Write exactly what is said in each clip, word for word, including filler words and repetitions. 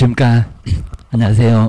안녕하십니까. 안녕하세요.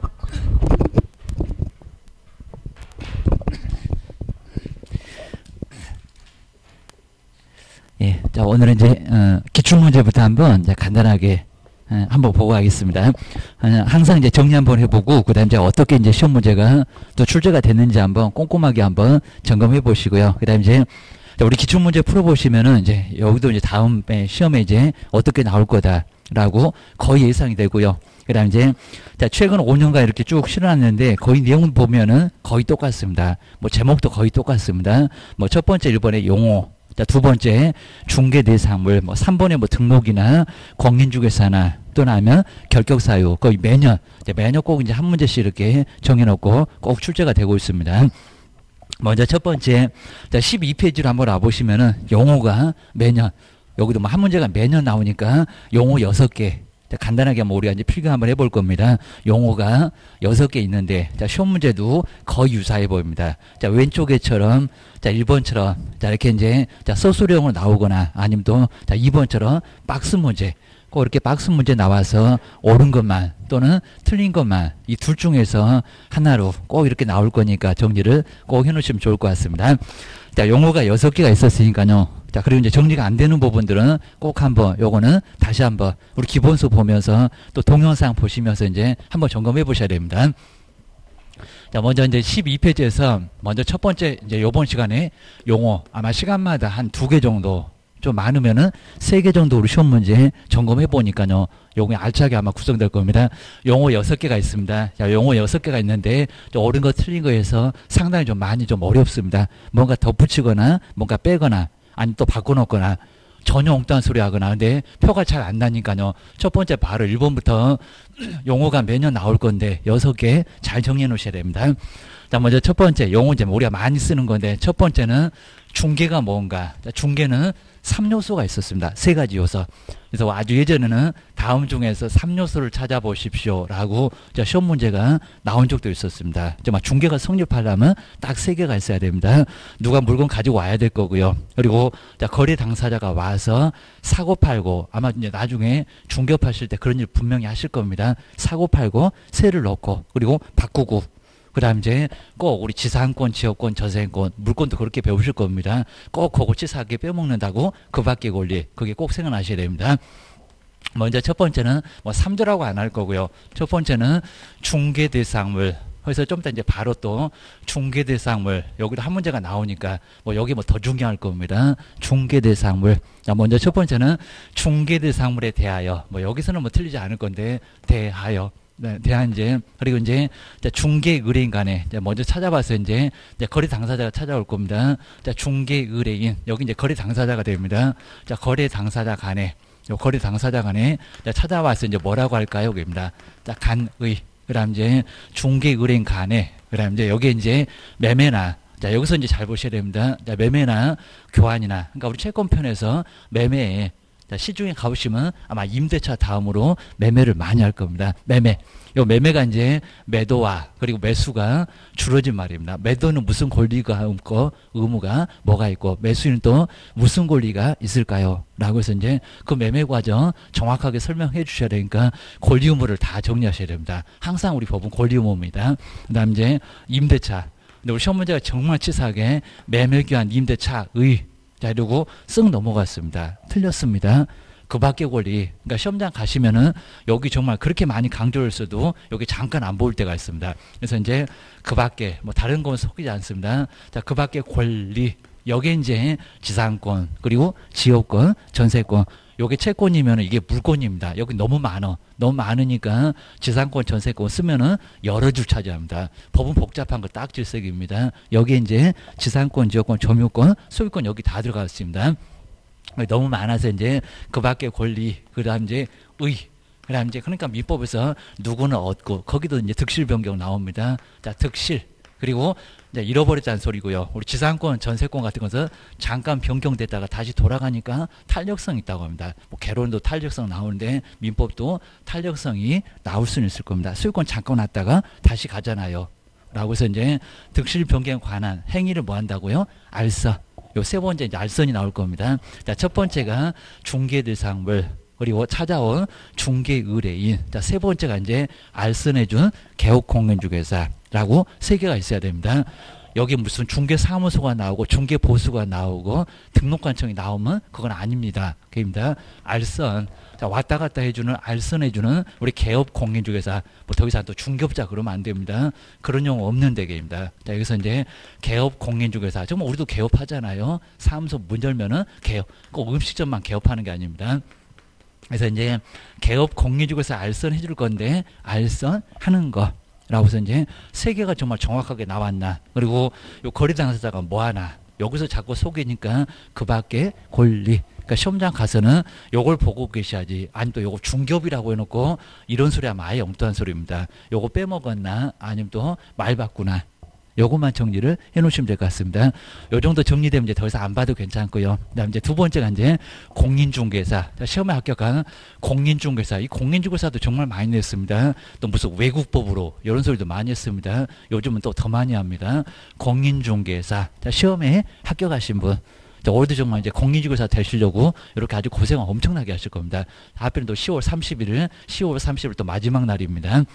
예, 자 오늘은 이제 어, 기출 문제부터 한번 이제 간단하게 어, 한번 보고 가겠습니다. 어, 항상 이제 정리 한번 해보고 그다음 이제 어떻게 이제 시험 문제가 또 출제가 됐는지 한번 꼼꼼하게 한번 점검해 보시고요. 그다음 이제 우리 기출 문제 풀어보시면은 이제 여기도 이제 다음 시험에 이제 어떻게 나올 거다라고 거의 예상이 되고요. 그다음 이제 자 최근 오 년간 이렇게 쭉 실어놨는데 거의 내용 보면은 거의 똑같습니다. 뭐 제목도 거의 똑같습니다. 뭐 첫 번째 일 번에 용어, 자 두 번째 중개 대상물, 뭐 삼 번에 뭐 등록이나 공인중개사나 또는 하면 결격사유 거의 매년 매년 꼭 이제 한 문제씩 이렇게 정해놓고 꼭 출제가 되고 있습니다. 먼저 첫 번째 자 십이 페이지로 한번 와보시면은 용어가 매년 여기도 뭐 한 문제가 매년 나오니까 용어 여섯 개 간단하게 한번 우리가 이제 필기 한번 해볼 겁니다. 용어가 여섯 개 있는데, 자, 시험 문제도 거의 유사해 보입니다. 자, 왼쪽에처럼, 자, 일 번처럼, 자, 이렇게 이제, 자, 서술형으로 나오거나, 아니면 또, 자, 이 번처럼 박스 문제, 꼭 이렇게 박스 문제 나와서 옳은 것만, 또는 틀린 것만, 이 둘 중에서 하나로 꼭 이렇게 나올 거니까 정리를 꼭 해놓으시면 좋을 것 같습니다. 자, 용어가 여섯 개가 있었으니까요. 자, 그리고 이제 정리가 안 되는 부분들은 꼭 한번 요거는 다시 한번 우리 기본서 보면서 또 동영상 보시면서 이제 한번 점검해 보셔야 됩니다. 자, 먼저 이제 십이 페이지에서 먼저 첫 번째 이제 요번 시간에 용어 아마 시간마다 한 두 개 정도 좀 많으면은 세 개 정도 우리 시험 문제 점검해 보니까요. 요거 알차게 아마 구성될 겁니다. 용어 여섯 개가 있습니다. 자, 용어 여섯 개가 있는데 좀 옳은 거 틀린 거에서 상당히 좀 많이 좀 어렵습니다. 뭔가 덧붙이거나 뭔가 빼거나 아니 또 바꿔놓거나 전혀 엉뚱한 소리 하거나 근데 표가 잘 안 나니까요. 첫 번째 바로 일 번부터 용어가 매년 나올 건데 여섯 개 잘 정리해 놓으셔야 됩니다. 자, 먼저 첫 번째 용어 이제 우리가 많이 쓰는 건데 첫 번째는 중개가 뭔가. 자, 중개는 삼 요소가 있었습니다. 세 가지 요소. 그래서 아주 예전에는 다음 중에서 삼 요소를 찾아보십시오 라고 시험 문제가 나온 적도 있었습니다. 정말 중개가 성립하려면 딱 세 개가 있어야 됩니다. 누가 물건 가지고 와야 될 거고요. 그리고 자, 거래 당사자가 와서 사고 팔고 아마 이제 나중에 중개업하실 때 그런 일 분명히 하실 겁니다. 사고 팔고 세를 넣고 그리고 바꾸고 그 다음 이제 꼭 우리 지상권, 지역권, 저세권, 물권도 그렇게 배우실 겁니다. 꼭 그거 치사하게 빼먹는다고 그 밖의 권리, 그게 꼭 생각나셔야 됩니다. 먼저 첫 번째는 뭐 삼 조라고 안 할 거고요. 첫 번째는 중개대상물. 그래서 좀 이따 이제 바로 또 중개대상물. 여기도 한 문제가 나오니까 뭐 여기 뭐 더 중요할 겁니다. 중개대상물. 자, 먼저 첫 번째는 중개대상물에 대하여. 뭐 여기서는 뭐 틀리지 않을 건데, 대하여. 네, 대한 이제 그리고 이제 중개 의뢰인 간에 먼저 찾아봐서 이제, 이제 거래 당사자가 찾아올 겁니다. 자, 중개 의뢰인 여기 이제 거래 당사자가 됩니다. 자, 거래 당사자 간에 요 거래 당사자 간에 찾아와서 이제 뭐라고 할까요? 여기입니다. 자, 간의 그다음 이제 중개 의뢰인 간에 그다음 이제 여기 이제 매매나 자, 여기서 이제 잘 보셔야 됩니다. 자, 매매나 교환이나 그러니까 우리 채권편에서 매매에 자, 시중에 가보시면 아마 임대차 다음으로 매매를 많이 할 겁니다. 매매. 요 매매가 이제 매도와 그리고 매수가 줄어진 말입니다. 매도는 무슨 권리가 없고 의무가 뭐가 있고 매수는 또 무슨 권리가 있을까요? 라고 해서 이제 그 매매 과정 정확하게 설명해 주셔야 되니까 권리 의무를 다 정리하셔야 됩니다. 항상 우리 법은 권리 의무입니다. 그 다음 이제 임대차. 근데 우리 시험 문제가 정말 치사하게 매매 교환 임대차의 자, 이러고 쓱 넘어갔습니다. 틀렸습니다. 그 밖의 권리. 그러니까 시험장 가시면은 여기 정말 그렇게 많이 강조를 써도 여기 잠깐 안 보일 때가 있습니다. 그래서 이제 그 밖에 뭐 다른 건 속이지 않습니다. 자, 그 밖의 권리. 여기에 이제 지상권, 그리고 지역권, 전세권. 요게 채권이면 이게 물권입니다. 여기 너무 많아. 너무 많으니까 지상권, 전세권 쓰면은 여러 줄 차지합니다. 법은 복잡한 거 딱 질색입니다. 여기에 이제 지상권, 지역권, 점유권, 소유권 여기 다 들어가 있습니다. 너무 많아서 이제 그 밖의 권리, 그 다음 이제 의, 그 다음 이제 그러니까 민법에서 누구는 얻고 거기도 이제 득실 변경 나옵니다. 자, 득실. 그리고 이제 잃어버렸다는 소리고요. 우리 지상권, 전세권 같은 것은 잠깐 변경됐다가 다시 돌아가니까 탄력성이 있다고 합니다. 뭐 개론도 탄력성 나오는데 민법도 탄력성이 나올 수는 있을 겁니다. 소유권 잠깐 왔다가 다시 가잖아요. 라고 해서 이제 득실 변경에 관한 행위를 뭐 한다고요? 알선. 요 세 번째 이제 알선이 나올 겁니다. 자, 첫 번째가 중개대상물. 그리고 찾아온 중개 의뢰인. 자, 세 번째가 이제 알선해준 개업공인중개사라고 세 개가 있어야 됩니다. 여기 무슨 중개사무소가 나오고 중개보수가 나오고 등록관청이 나오면 그건 아닙니다. 그입니다. 알선. 자, 왔다 갔다 해주는 알선해주는 우리 개업공인중개사. 뭐 더 이상 또 중개업자 그러면 안 됩니다. 그런 용어 없는 데입니다. 자, 여기서 이제 개업공인중개사. 정말 우리도 개업하잖아요. 사무소 문 열면은 개업. 꼭 음식점만 개업하는 게 아닙니다. 그래서 이제 개업공인중개사 알선 해줄 건데 알선 하는 거. 라고 해서 이제 세 개가 정말 정확하게 나왔나. 그리고 요 거래 당사자가 뭐 하나. 여기서 자꾸 속이니까 그 밖에 권리. 그러니까 시험장 가서는 요걸 보고 계셔야지. 아니 또 요거 중개업이라고 해놓고 이런 소리 하면 아예 엉뚱한 소리입니다. 요거 빼먹었나 아니면 또 말 바꾸나. 요것만 정리를 해 놓으시면 될 것 같습니다. 요 정도 정리되면 이제 더 이상 안 봐도 괜찮고요. 그 다음 이제 두 번째가 이제 공인중개사. 시험에 합격한 공인중개사. 이 공인중개사도 정말 많이 냈습니다. 또 무슨 외국법으로 이런 소리도 많이 했습니다. 요즘은 또 더 많이 합니다. 공인중개사. 자, 시험에 합격하신 분. 자, 올해도 정말 이제 공인중개사 되시려고 이렇게 아주 고생을 엄청나게 하실 겁니다. 하필 또 시월 삼십일, 시월 삼십일 또 마지막 날입니다.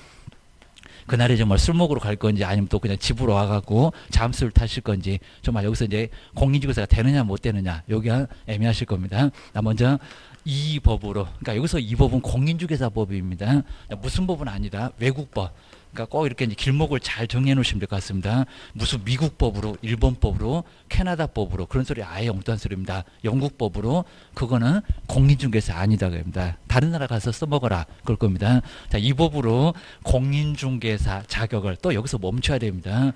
그날에 정말 술 먹으러 갈 건지 아니면 또 그냥 집으로 와갖고 잠수를 타실 건지 정말 여기서 이제 공인중개사가 되느냐 못 되느냐 여기가 애매하실 겁니다. 먼저 이 법으로 그러니까 여기서 이 법은 공인중개사법입니다. 무슨 법은 아니다. 외국법. 그러니까 꼭 이렇게 이제 길목을 잘 정리해 놓으시면 될 것 같습니다. 무슨 미국법으로, 일본법으로, 캐나다법으로 그런 소리 아예 엉뚱한 소리입니다. 영국법으로 그거는 공인중개사 아니다 그럽니다. 다른 나라 가서 써먹어라 그럴 겁니다. 자, 이 법으로 공인중개사 자격을 또 여기서 멈춰야 됩니다.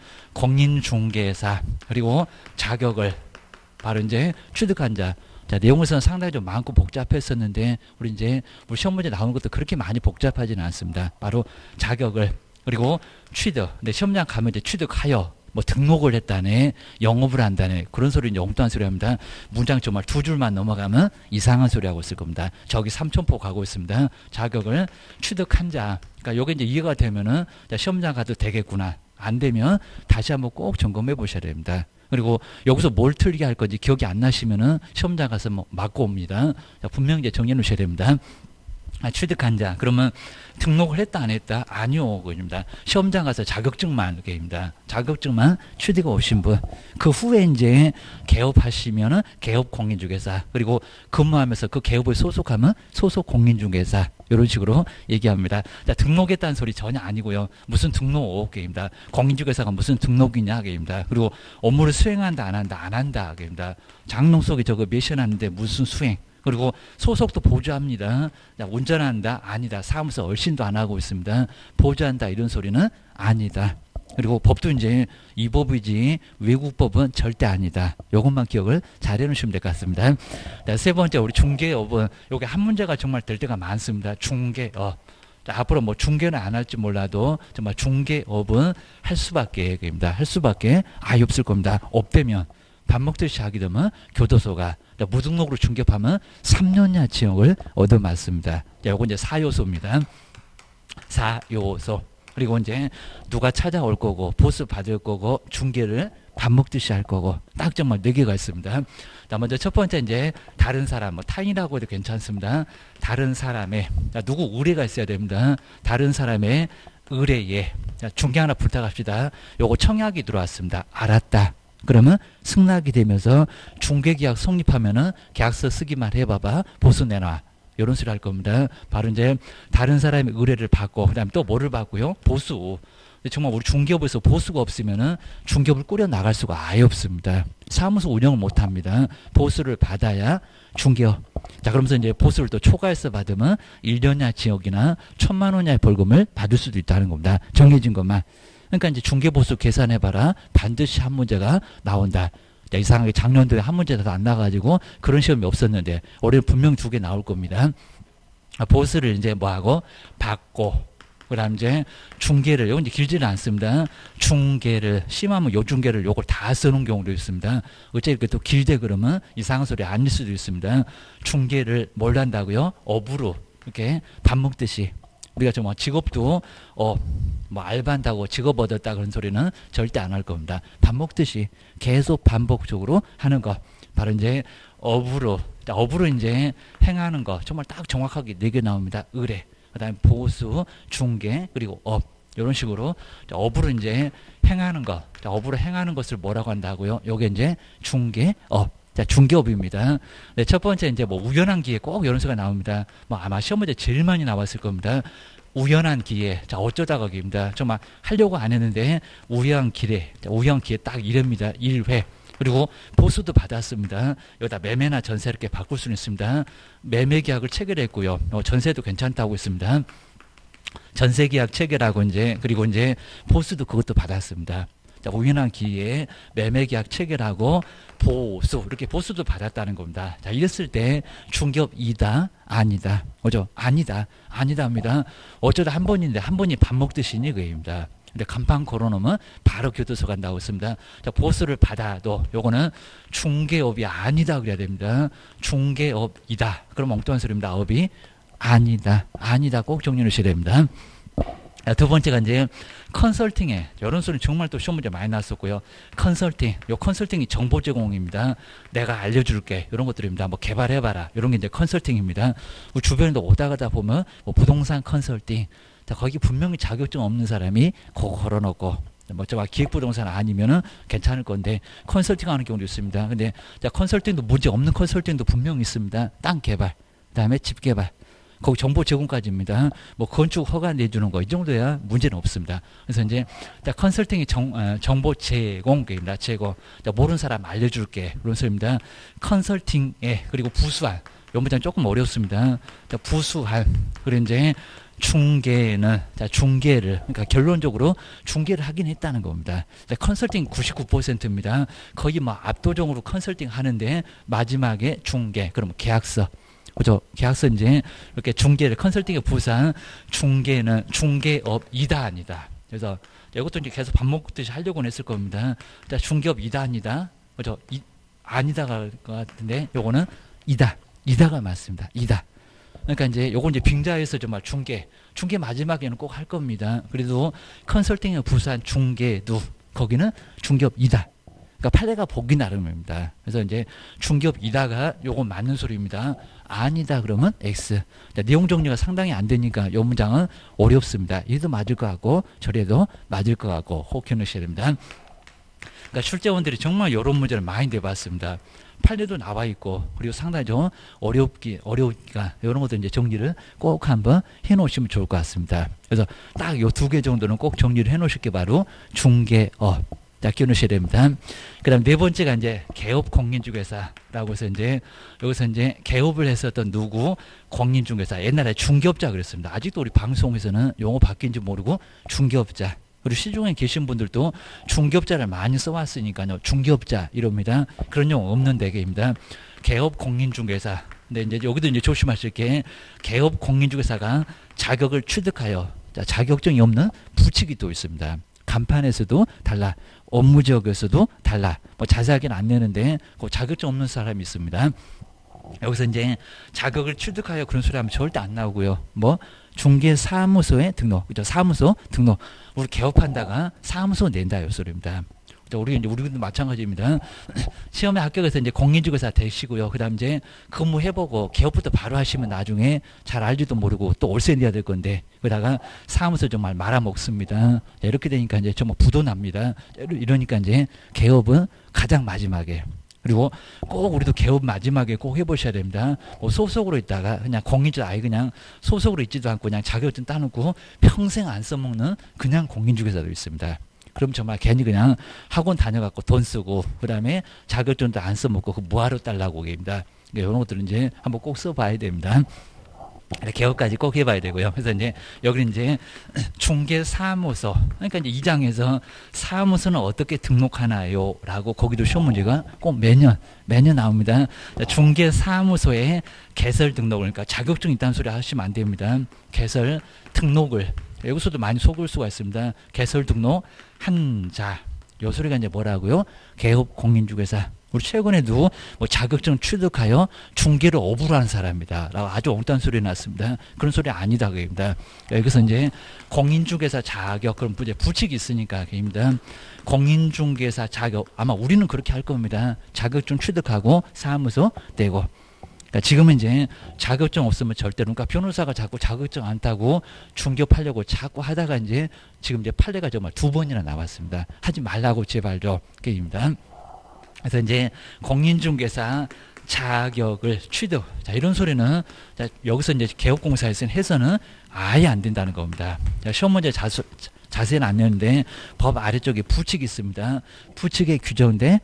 공인중개사 그리고 자격을 바로 이제 취득한 자. 자, 내용에서는 상당히 좀 많고 복잡했었는데 우리 이제 우리 시험 문제 나오는 것도 그렇게 많이 복잡하지는 않습니다. 바로 자격을 그리고 취득. 근데 시험장 가면 이제 취득하여 뭐 등록을 했다네, 영업을 한다네 그런 소리 이제 엉뚱한 소리 합니다. 문장 정말 두 줄만 넘어가면 이상한 소리 하고 있을 겁니다. 저기 삼천포 가고 있습니다. 자격을 취득한 자. 그러니까 요게 이제 이해가 되면은 자, 시험장 가도 되겠구나. 안 되면 다시 한번 꼭 점검해 보셔야 됩니다. 그리고 여기서 뭘 틀리게 할 건지 기억이 안 나시면은 시험장 가서 뭐 맞고 옵니다. 자, 분명히 이제 정리해 놓으셔야 됩니다. 아, 취득한 자. 그러면 등록을 했다 안 했다? 아니요. 그입니다. 시험장 가서 자격증만 이렇게입니다. 자격증만 취득해 오신 분. 그 후에 이제 개업하시면은 개업 공인중개사. 그리고 근무하면서 그 개업을 소속하면 소속 공인중개사. 이런 식으로 얘기합니다. 자, 등록했다는 소리 전혀 아니고요. 무슨 등록 게임입니다. 공인중개사가 무슨 등록이냐 게임입니다. 그리고 업무를 수행한다 안 한다 안 한다 게임입니다. 장롱 속에 저거 미션하는데 무슨 수행. 그리고 소속도 보조합니다. 자, 운전한다 아니다. 사무소 얼씬도 안 하고 있습니다. 보조한다 이런 소리는 아니다. 그리고 법도 이제 이 법이지 외국 법은 절대 아니다. 이것만 기억을 잘 해놓으시면 될 것 같습니다. 자, 세 번째 우리 중개업은 요게 한 문제가 정말 될 때가 많습니다. 중개업. 자, 앞으로 뭐 중개는 안 할지 몰라도 정말 중개업은 할 수밖에 입니다. 할 수밖에 아예 없을 겁니다. 없대면 밥 먹듯이 하게 되면 교도소가 무등록으로 중개하면 삼 년이나 징역을 얻어맞습니다. 자, 요거 이제 사 요소입니다. 사 요소. 그리고 이제 누가 찾아올 거고 보수 받을 거고 중개를 밥 먹듯이 할 거고 딱 정말 네 개가 있습니다. 자, 먼저 첫 번째 이제 다른 사람, 뭐 타인이라고 해도 괜찮습니다. 다른 사람의 자, 누구 의뢰가 있어야 됩니다. 다른 사람의 의뢰에 자, 중개 하나 부탁합시다. 요거 청약이 들어왔습니다. 알았다. 그러면 승낙이 되면서 중개계약 성립하면은 계약서 쓰기만 해봐봐 보수 내놔. 이런 소리 할 겁니다. 바로 이제 다른 사람의 의뢰를 받고 그다음에 또 뭐를 받고요? 보수. 정말 우리 중개업에서 보수가 없으면은 중개업을 꾸려 나갈 수가 아예 없습니다. 사무소 운영을 못 합니다. 보수를 받아야 중개업. 자, 그러면서 이제 보수를 또 초과해서 받으면 일 년이나 징역이나 천만 원이나의 벌금을 받을 수도 있다는 겁니다. 정해진 것만. 그러니까 이제 중개보수 계산해봐라. 반드시 한 문제가 나온다. 자, 이상하게 작년도에 한 문제도 안 나가지고 그런 시험이 없었는데 올해는 분명 두 개 나올 겁니다. 보수를 이제 뭐하고 받고 그 다음 이제 중개를 이건 이제 길지는 않습니다. 중개를 심하면 요 중개를 요걸 다 써놓은 경우도 있습니다. 어째 이렇게 또 길대 그러면 이상한 소리 아닐 수도 있습니다. 중개를 뭘 한다고요? 업으로 이렇게 밥 먹듯이 우리가 좀 직업도 어 뭐 알바한다고 직업 얻었다 그런 소리는 절대 안 할 겁니다. 밥 먹듯이 계속 반복적으로 하는 거. 바로 이제 업으로, 업으로 이제 행하는 거 정말 딱 정확하게 네 개 나옵니다. 의뢰, 그다음에 보수, 중개, 그리고 업. 이런 식으로 업으로 이제 행하는 것, 업으로 행하는 것을 뭐라고 한다고요? 요게 이제 중개업. 자, 중개업입니다. 네, 첫 번째 이제 뭐 우연한 기회 꼭 이런 수가 나옵니다. 뭐 아마 시험 문제 제일 많이 나왔을 겁니다. 우연한 기회. 자, 어쩌다가 기입니다. 정말 하려고 안 했는데 우연한 기회. 자, 우연한 기회 딱 이랍니다. 일 회. 그리고 보수도 받았습니다. 여기다 매매나 전세 이렇게 바꿀 수는 있습니다. 매매 계약을 체결했고요. 어, 전세도 괜찮다고 했습니다. 전세 계약 체결하고 이제 그리고 이제 보수도 그것도 받았습니다. 자, 우연한 기회에 매매 계약 체결하고 보수, 이렇게 보수도 받았다는 겁니다. 자, 이랬을 때 중개업이다, 아니다. 그죠? 아니다, 아니다 합니다. 어쩌다 한 번인데 한 번이 밥 먹듯이니 그입니다. 근데 간판 걸어놓으면 바로 교도소 간다고 했습니다. 자, 보수를 받아도 요거는 중개업이 아니다 그래야 됩니다. 중개업이다. 그럼 엉뚱한 소리입니다. 업이 아니다, 아니다 꼭 정리해 주셔야 됩니다. 두 번째가 이제 컨설팅에, 이런 소리 정말 또 시험 문제 많이 나왔었고요. 컨설팅, 요 컨설팅이 정보 제공입니다. 내가 알려줄게, 이런 것들입니다. 뭐 개발해봐라, 이런 게 이제 컨설팅입니다. 우리 주변에도 오다 가다 보면 뭐 부동산 컨설팅, 자, 거기 분명히 자격증 없는 사람이 그거 걸어놓고, 뭐, 저 기획부동산 아니면은 괜찮을 건데, 컨설팅 하는 경우도 있습니다. 근데, 자, 컨설팅도 문제 없는 컨설팅도 분명히 있습니다. 땅 개발, 그 다음에 집 개발. 거기 정보 제공까지입니다. 뭐 건축 허가 내주는 거 이 정도야 문제는 없습니다. 그래서 이제 자, 컨설팅이 정, 어, 정보 제공입니다. 제공. 자, 모르는 사람 알려줄게. 그런 소리입니다. 컨설팅에 그리고 부수할. 이 문장 조금 어렵습니다. 자, 부수할. 그리고 이제 중개는 자, 중개를 그러니까 결론적으로 중개를 하긴 했다는 겁니다. 자, 컨설팅 구십구 퍼센트입니다. 거의 뭐 압도적으로 컨설팅 하는데 마지막에 중개. 그럼 계약서. 그죠? 계약서 이제 이렇게 중개를 컨설팅의 부산 중개는 중개업이다 아니다. 그래서 이것도 이제 계속 밥 먹듯이 하려고는 했을 겁니다. 자, 중개업이다 아니다. 그죠? 이, 아니다가 할 것 같은데 요거는 이다. 이다가 맞습니다. 이다. 그러니까 이제 요건 이제 빙자에서 정말 중개. 중개 마지막에는 꼭 할 겁니다. 그래도 컨설팅의 부산 중개도 거기는 중개업이다. 그러니까 판례가 보기 나름입니다. 그래서 이제 중개업이다가 요거 맞는 소리입니다. 아니다 그러면 X. 자, 내용 정리가 상당히 안 되니까 요 문장은 어렵습니다. 얘도 맞을 것 같고 저래도 맞을 것 같고 혹 해놓으셔야 됩니다. 그러니까 출제원들이 정말 이런 문제를 많이 내봤습니다. 판례도 나와 있고 그리고 상당히 좀 어렵기 어려우니까 이런 것도 이제 정리를 꼭 한번 해놓으시면 좋을 것 같습니다. 그래서 딱 요 두 개 정도는 꼭 정리를 해놓으실 게 바로 중개업. 자, 끼워놓으셔야 됩니다. 그 다음 네 번째가 이제 개업 공인중개사라고 해서 이제 여기서 이제 개업을 했었던 누구 공인중개사 옛날에 중개업자 그랬습니다. 아직도 우리 방송에서는 용어 바뀐지 모르고 중개업자 그리고 시중에 계신 분들도 중개업자를 많이 써왔으니까요. 중개업자 이럽니다. 그런 용어 없는 대개입니다. 개업 공인중개사. 근데 이제 여기도 이제 조심하실 게 개업 공인중개사가 자격을 취득하여 자, 자격증이 없는 부칙이 또 있습니다. 간판에서도 달라. 업무 지역에서도 달라. 뭐 자세하게는 안 내는데 그 자격증 없는 사람이 있습니다. 여기서 이제 자격을 취득하여 그런 소리 하면 절대 안 나오고요. 뭐 중개사무소에 등록. 그죠? 사무소 등록. 우리 개업한다가 사무소 낸다 이 소리입니다. 우리 이제 우리도 마찬가지입니다. 시험에 합격해서 이제 공인중개사 되시고요. 그다음 이제 근무해보고 개업부터 바로 하시면 나중에 잘 알지도 모르고 또 월세 내야 될 건데 그러다가 사무소 정말 말아먹습니다. 이렇게 되니까 이제 정말 부도 납니다. 이러니까 이제 개업은 가장 마지막에. 그리고 꼭 우리도 개업 마지막에 꼭 해보셔야 됩니다. 뭐 소속으로 있다가 그냥 공인중개사 아예 그냥 소속으로 있지도 않고 그냥 자격증 따놓고 평생 안 써먹는 그냥 공인중개사도 있습니다. 그럼 정말 괜히 그냥 학원 다녀갖고 돈 쓰고 그 다음에 자격증도 안 써먹고 그 뭐하러 달라고 계십니다. 이런 것들은 이제 한번 꼭 써봐야 됩니다. 개업까지 꼭 해봐야 되고요. 그래서 이제 여기는 이제 중개사무소 그러니까 이제 이 장에서 사무소는 어떻게 등록하나요? 라고 거기도 시험 문제가 꼭 매년 매년 나옵니다. 중개사무소에 개설 등록을 그러니까 자격증 있다는 소리 하시면 안 됩니다. 개설 등록을 여기서도 많이 속을 수가 있습니다. 개설 등록 한자 요 소리가 이제 뭐라고요? 개업 공인중개사 우리 최근에도 뭐 자격증 취득하여 중개를 업으로 한 사람이다 라고 아주 엉뚱한 소리 났습니다. 그런 소리 아니다 그입니다. 여기서 이제 공인중개사 자격 그런 이제 부칙이 있으니까 그입니다. 공인중개사 자격 아마 우리는 그렇게 할 겁니다. 자격증 취득하고 사무소 떼고. 그러니까 지금은 이제 자격증 없으면 절대로 그러니까 변호사가 자꾸 자격증 안 따고 중개업하려고 자꾸 하다가 이제 지금 이제 판례가 정말 두 번이나 나왔습니다. 하지 말라고 제발요 게임입니다. 그래서 이제 공인중개사 자격을 취득 자 이런 소리는 자, 여기서 이제 개업공사에서 해서는 아예 안 된다는 겁니다. 자, 시험 문제 자수, 자세히는 안 내는데 법 아래쪽에 부칙이 있습니다. 부칙의 규정대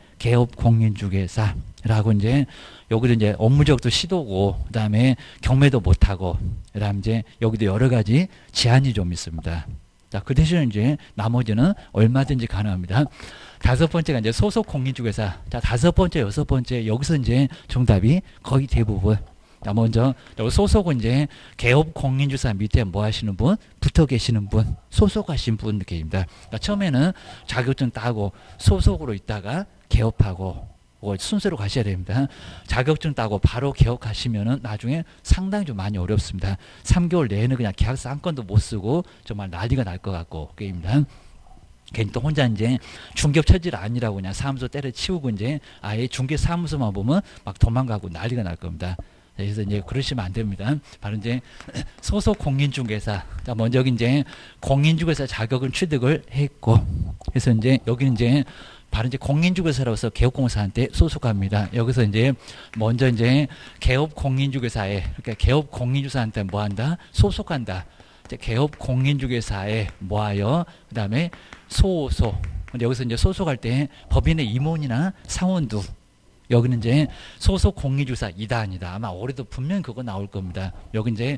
개업공인중개사라고 이제 여기도 이제 업무적도 시도고 그다음에 경매도 못하고 그다음 이제 여기도 여러 가지 제한이 좀 있습니다. 자, 그 대신에 이제 나머지는 얼마든지 가능합니다. 다섯 번째가 이제 소속 공인중개사. 자, 다섯 번째, 여섯 번째 여기서 이제 정답이 거의 대부분. 자, 먼저 소속은 이제 개업 공인중개사 밑에 뭐 하시는 분, 붙어 계시는 분, 소속하신 분들입니다. 그러니까 처음에는 자격증 따고 소속으로 있다가 개업하고 순서로 가셔야 됩니다. 자격증 따고 바로 개업하시면은 나중에 상당히 좀 많이 어렵습니다. 삼 개월 내에는 그냥 계약서 한 건도 못 쓰고 정말 난리가 날 것 같고 게임입니다. 괜히 또 혼자 이제 중개업 처질 아니라고 그냥 사무소 때려치우고 이제 아예 중개 사무소만 보면 막 도망가고 난리가 날 겁니다. 그래서 이제 그러시면 안 됩니다. 바로 이제 소속 공인중개사. 자, 먼저 여기 이제 공인중개사 자격을 취득을 했고, 그래서 이제 여기는 이제 바로 이제 공인중개사로서 개업공사한테 소속합니다. 여기서 이제 먼저 이제 개업공인중개사에 그러니까 개업공인중개사한테 뭐 한다? 소속한다. 이제 개업공인중개사에 뭐하여 그다음에 소속. 근데 여기서 이제 소속할 때 법인의 임원이나 상원도 여기는 이제 소속 공인중개사 이단이다. 아마 올해도 분명 그거 나올 겁니다. 여기 이제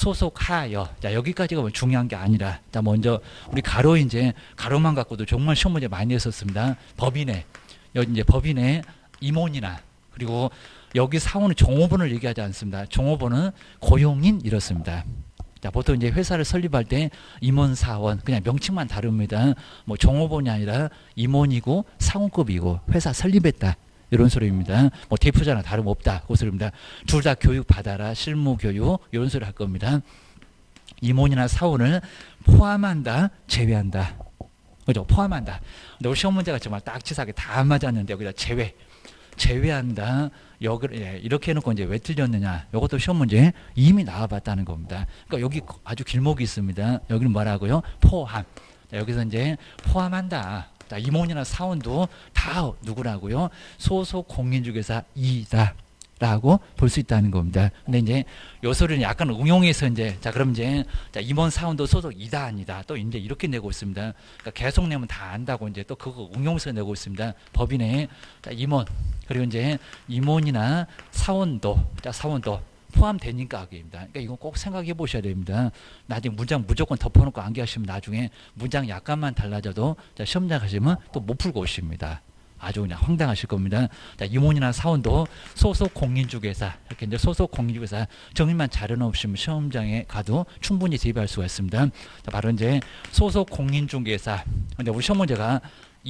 소속하여. 자, 여기까지가 뭐 중요한 게 아니라. 자, 먼저 우리 가로 이제 가로만 갖고도 정말 시험 문제 많이 했었습니다. 법인의 여기 이제 법인의 임원이나 그리고 여기 사원은 종업원을 얘기하지 않습니다. 종업원은 고용인 이렇습니다. 자, 보통 이제 회사를 설립할 때 임원 사원 그냥 명칭만 다릅니다. 뭐 종업원이 아니라 임원이고 사원급이고 회사 설립했다. 이런 소리입니다. 뭐 대표자나 다름없다. 그 소리입니다. 둘 다 교육 받아라. 실무 교육 이런 소리 할 겁니다. 임원이나 사원을 포함한다. 제외한다. 그죠? 포함한다. 근데 우리 시험 문제가 정말 딱 치사하게 다 맞았는데 여기다 제외. 제외한다. 여기를 예, 이렇게 해놓고 이제 왜 틀렸느냐? 이것도 시험 문제 이미 나와봤다는 겁니다. 그러니까 여기 아주 길목이 있습니다. 여기는 뭐라고요? 포함. 자, 여기서 이제 포함한다. 자, 임원이나 사원도 다 누구라고요? 소속 공인중개사 이다. 라고 볼 수 있다는 겁니다. 근데 이제 요 소리는 약간 응용해서 이제 자, 그럼 이제 자, 임원 사원도 소속 이다 아니다. 또 이제 이렇게 내고 있습니다. 그러니까 계속 내면 다 안다고 이제 또 그거 응용해서 내고 있습니다. 법인의 자, 임원 그리고 이제 임원이나 사원도 자, 사원도 포함되니까 하기입니다. 그러니까 이건 꼭 생각해 보셔야 됩니다. 나중에 문장 무조건 덮어놓고 암기하시면 나중에 문장 약간만 달라져도 자, 시험장 가시면 또 못 풀고 오십니다. 아주 그냥 황당하실 겁니다. 자, 임원이나 사원도 소속 공인중개사 이렇게 이제 소속 공인중개사 정의만 잘 해놓으시면 시험장에 가도 충분히 대비할 수가 있습니다. 자, 바로 이제 소속 공인중개사. 근데 우리 시험 문제가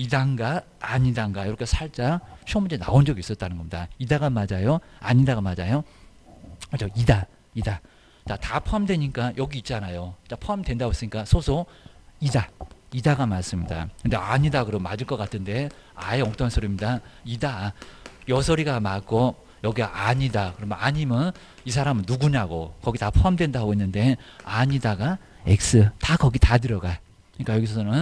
이단가 아니단가 이렇게 살짝 시험 문제 나온 적이 있었다는 겁니다. 이다가 맞아요? 아니다가 맞아요? 맞아, 이다, 이다. 자, 다 포함되니까 여기 있잖아요. 자, 포함된다고 했으니까 소속 이다. 이다가 맞습니다. 근데 아니다 그러면 맞을 것 같은데 아예 엉뚱한 소리입니다. 이다. 요 소리가 맞고 여기가 아니다. 그러면 아니면 이 사람은 누구냐고 거기 다 포함된다고 했는데 아니다가 X 다 거기 다 들어가. 그러니까 여기서는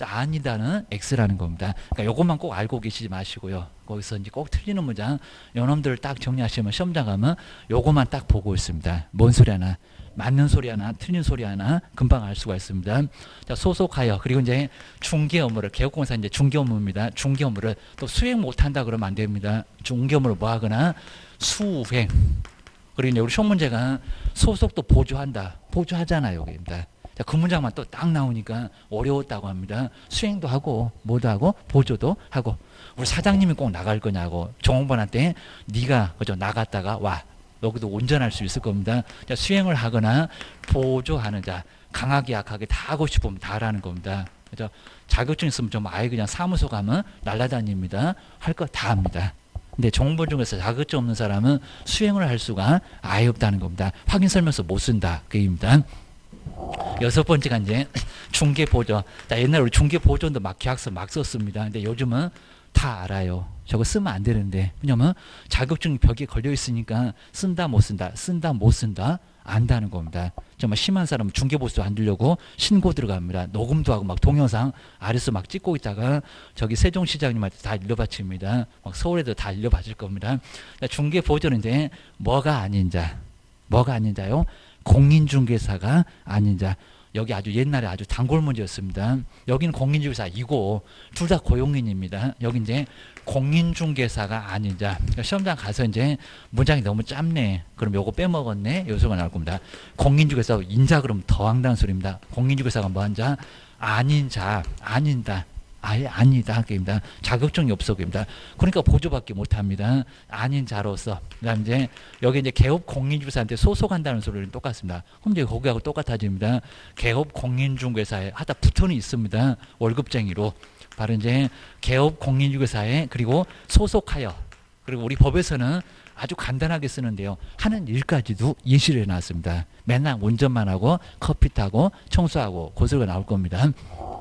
아니다는 X라는 겁니다. 그러니까 이것만 꼭 알고 계시지 마시고요. 거기서 이제 꼭 틀리는 문장 요놈들을 딱 정리하시면 시험장 가면 요것만 딱 보고 있습니다. 뭔 소리 하나 맞는 소리 하나 틀린 소리 하나 금방 알 수가 있습니다. 자, 소속하여 그리고 이제 중개 업무를 개업공사 이제 중개 업무입니다. 중개 업무를 또 수행 못한다 그러면 안 됩니다. 중개 업무를 뭐 하거나 수행 그리고 이제 우리 시험 문제가 소속도 보조한다. 보조하잖아요. 여기입니다. 자, 그 문장만 또 딱 나오니까 어려웠다고 합니다. 수행도 하고 뭐도 하고 보조도 하고 우리 사장님이 꼭 나갈 거냐고 종업원한테 네가 그죠 나갔다가 와 여기도 운전할 수 있을 겁니다. 자, 수행을 하거나 보조하는 자 강하게 약하게 다 하고 싶으면 다 하라는 겁니다. 그죠? 자격증 있으면 좀 아예 그냥 사무소 가면 날라다닙니다. 할 거 다 합니다. 근데 종본 중에서 자격증 없는 사람은 수행을 할 수가 아예 없다는 겁니다. 확인 설명서 못 쓴다. 그 얘기입니다. 여섯 번째가 이제 중개 보존. 자, 옛날에 우리 중개 보존도 막 계약서 막 썼습니다. 근데 요즘은 다 알아요. 저거 쓰면 안 되는데. 왜냐면 자격증 벽에 걸려 있으니까 쓴다 못 쓴다. 쓴다 못 쓴다. 안다는 겁니다. 정말 심한 사람은 중개보수 안 들려고 신고 들어갑니다. 녹음도 하고 막 동영상 아래서 막 찍고 있다가 저기 세종시장님한테 다 일러바칩니다. 막 서울에도 다 일러바칠 겁니다. 중개보조인데 뭐가 아닌 자, 뭐가 아닌 자요? 공인중개사가 아닌 자. 여기 아주 옛날에 아주 단골 문제였습니다. 여기는 공인중개사이고 둘 다 고용인입니다. 여기 이제 공인중개사가 아닌 자. 그러니까 시험장 가서 이제 문장이 너무 짧네. 그럼 요거 빼먹었네. 요소가 나올 겁니다. 공인중개사 인자 그럼 더 황당한 소리입니다. 공인중개사가 뭐한 자? 아닌 자, 아닌다. 아예 아니다. 그입니다. 자격증이 없어. 그입니다. 그러니까 보조받기 못합니다. 아닌 자로서. 그다음 이제 여기 이제 개업 공인중개사한테 소속한다는 소리는 똑같습니다. 그럼 이제 거기하고 똑같아집니다. 개업 공인중개사에 하다 붙어는 있습니다. 월급쟁이로. 바로 이제 개업 공인중개사에 그리고 소속하여. 그리고 우리 법에서는 아주 간단하게 쓰는데요. 하는 일까지도 예시를 해놨습니다. 맨날 운전만 하고 커피 타고 청소하고 고소가 나올 겁니다.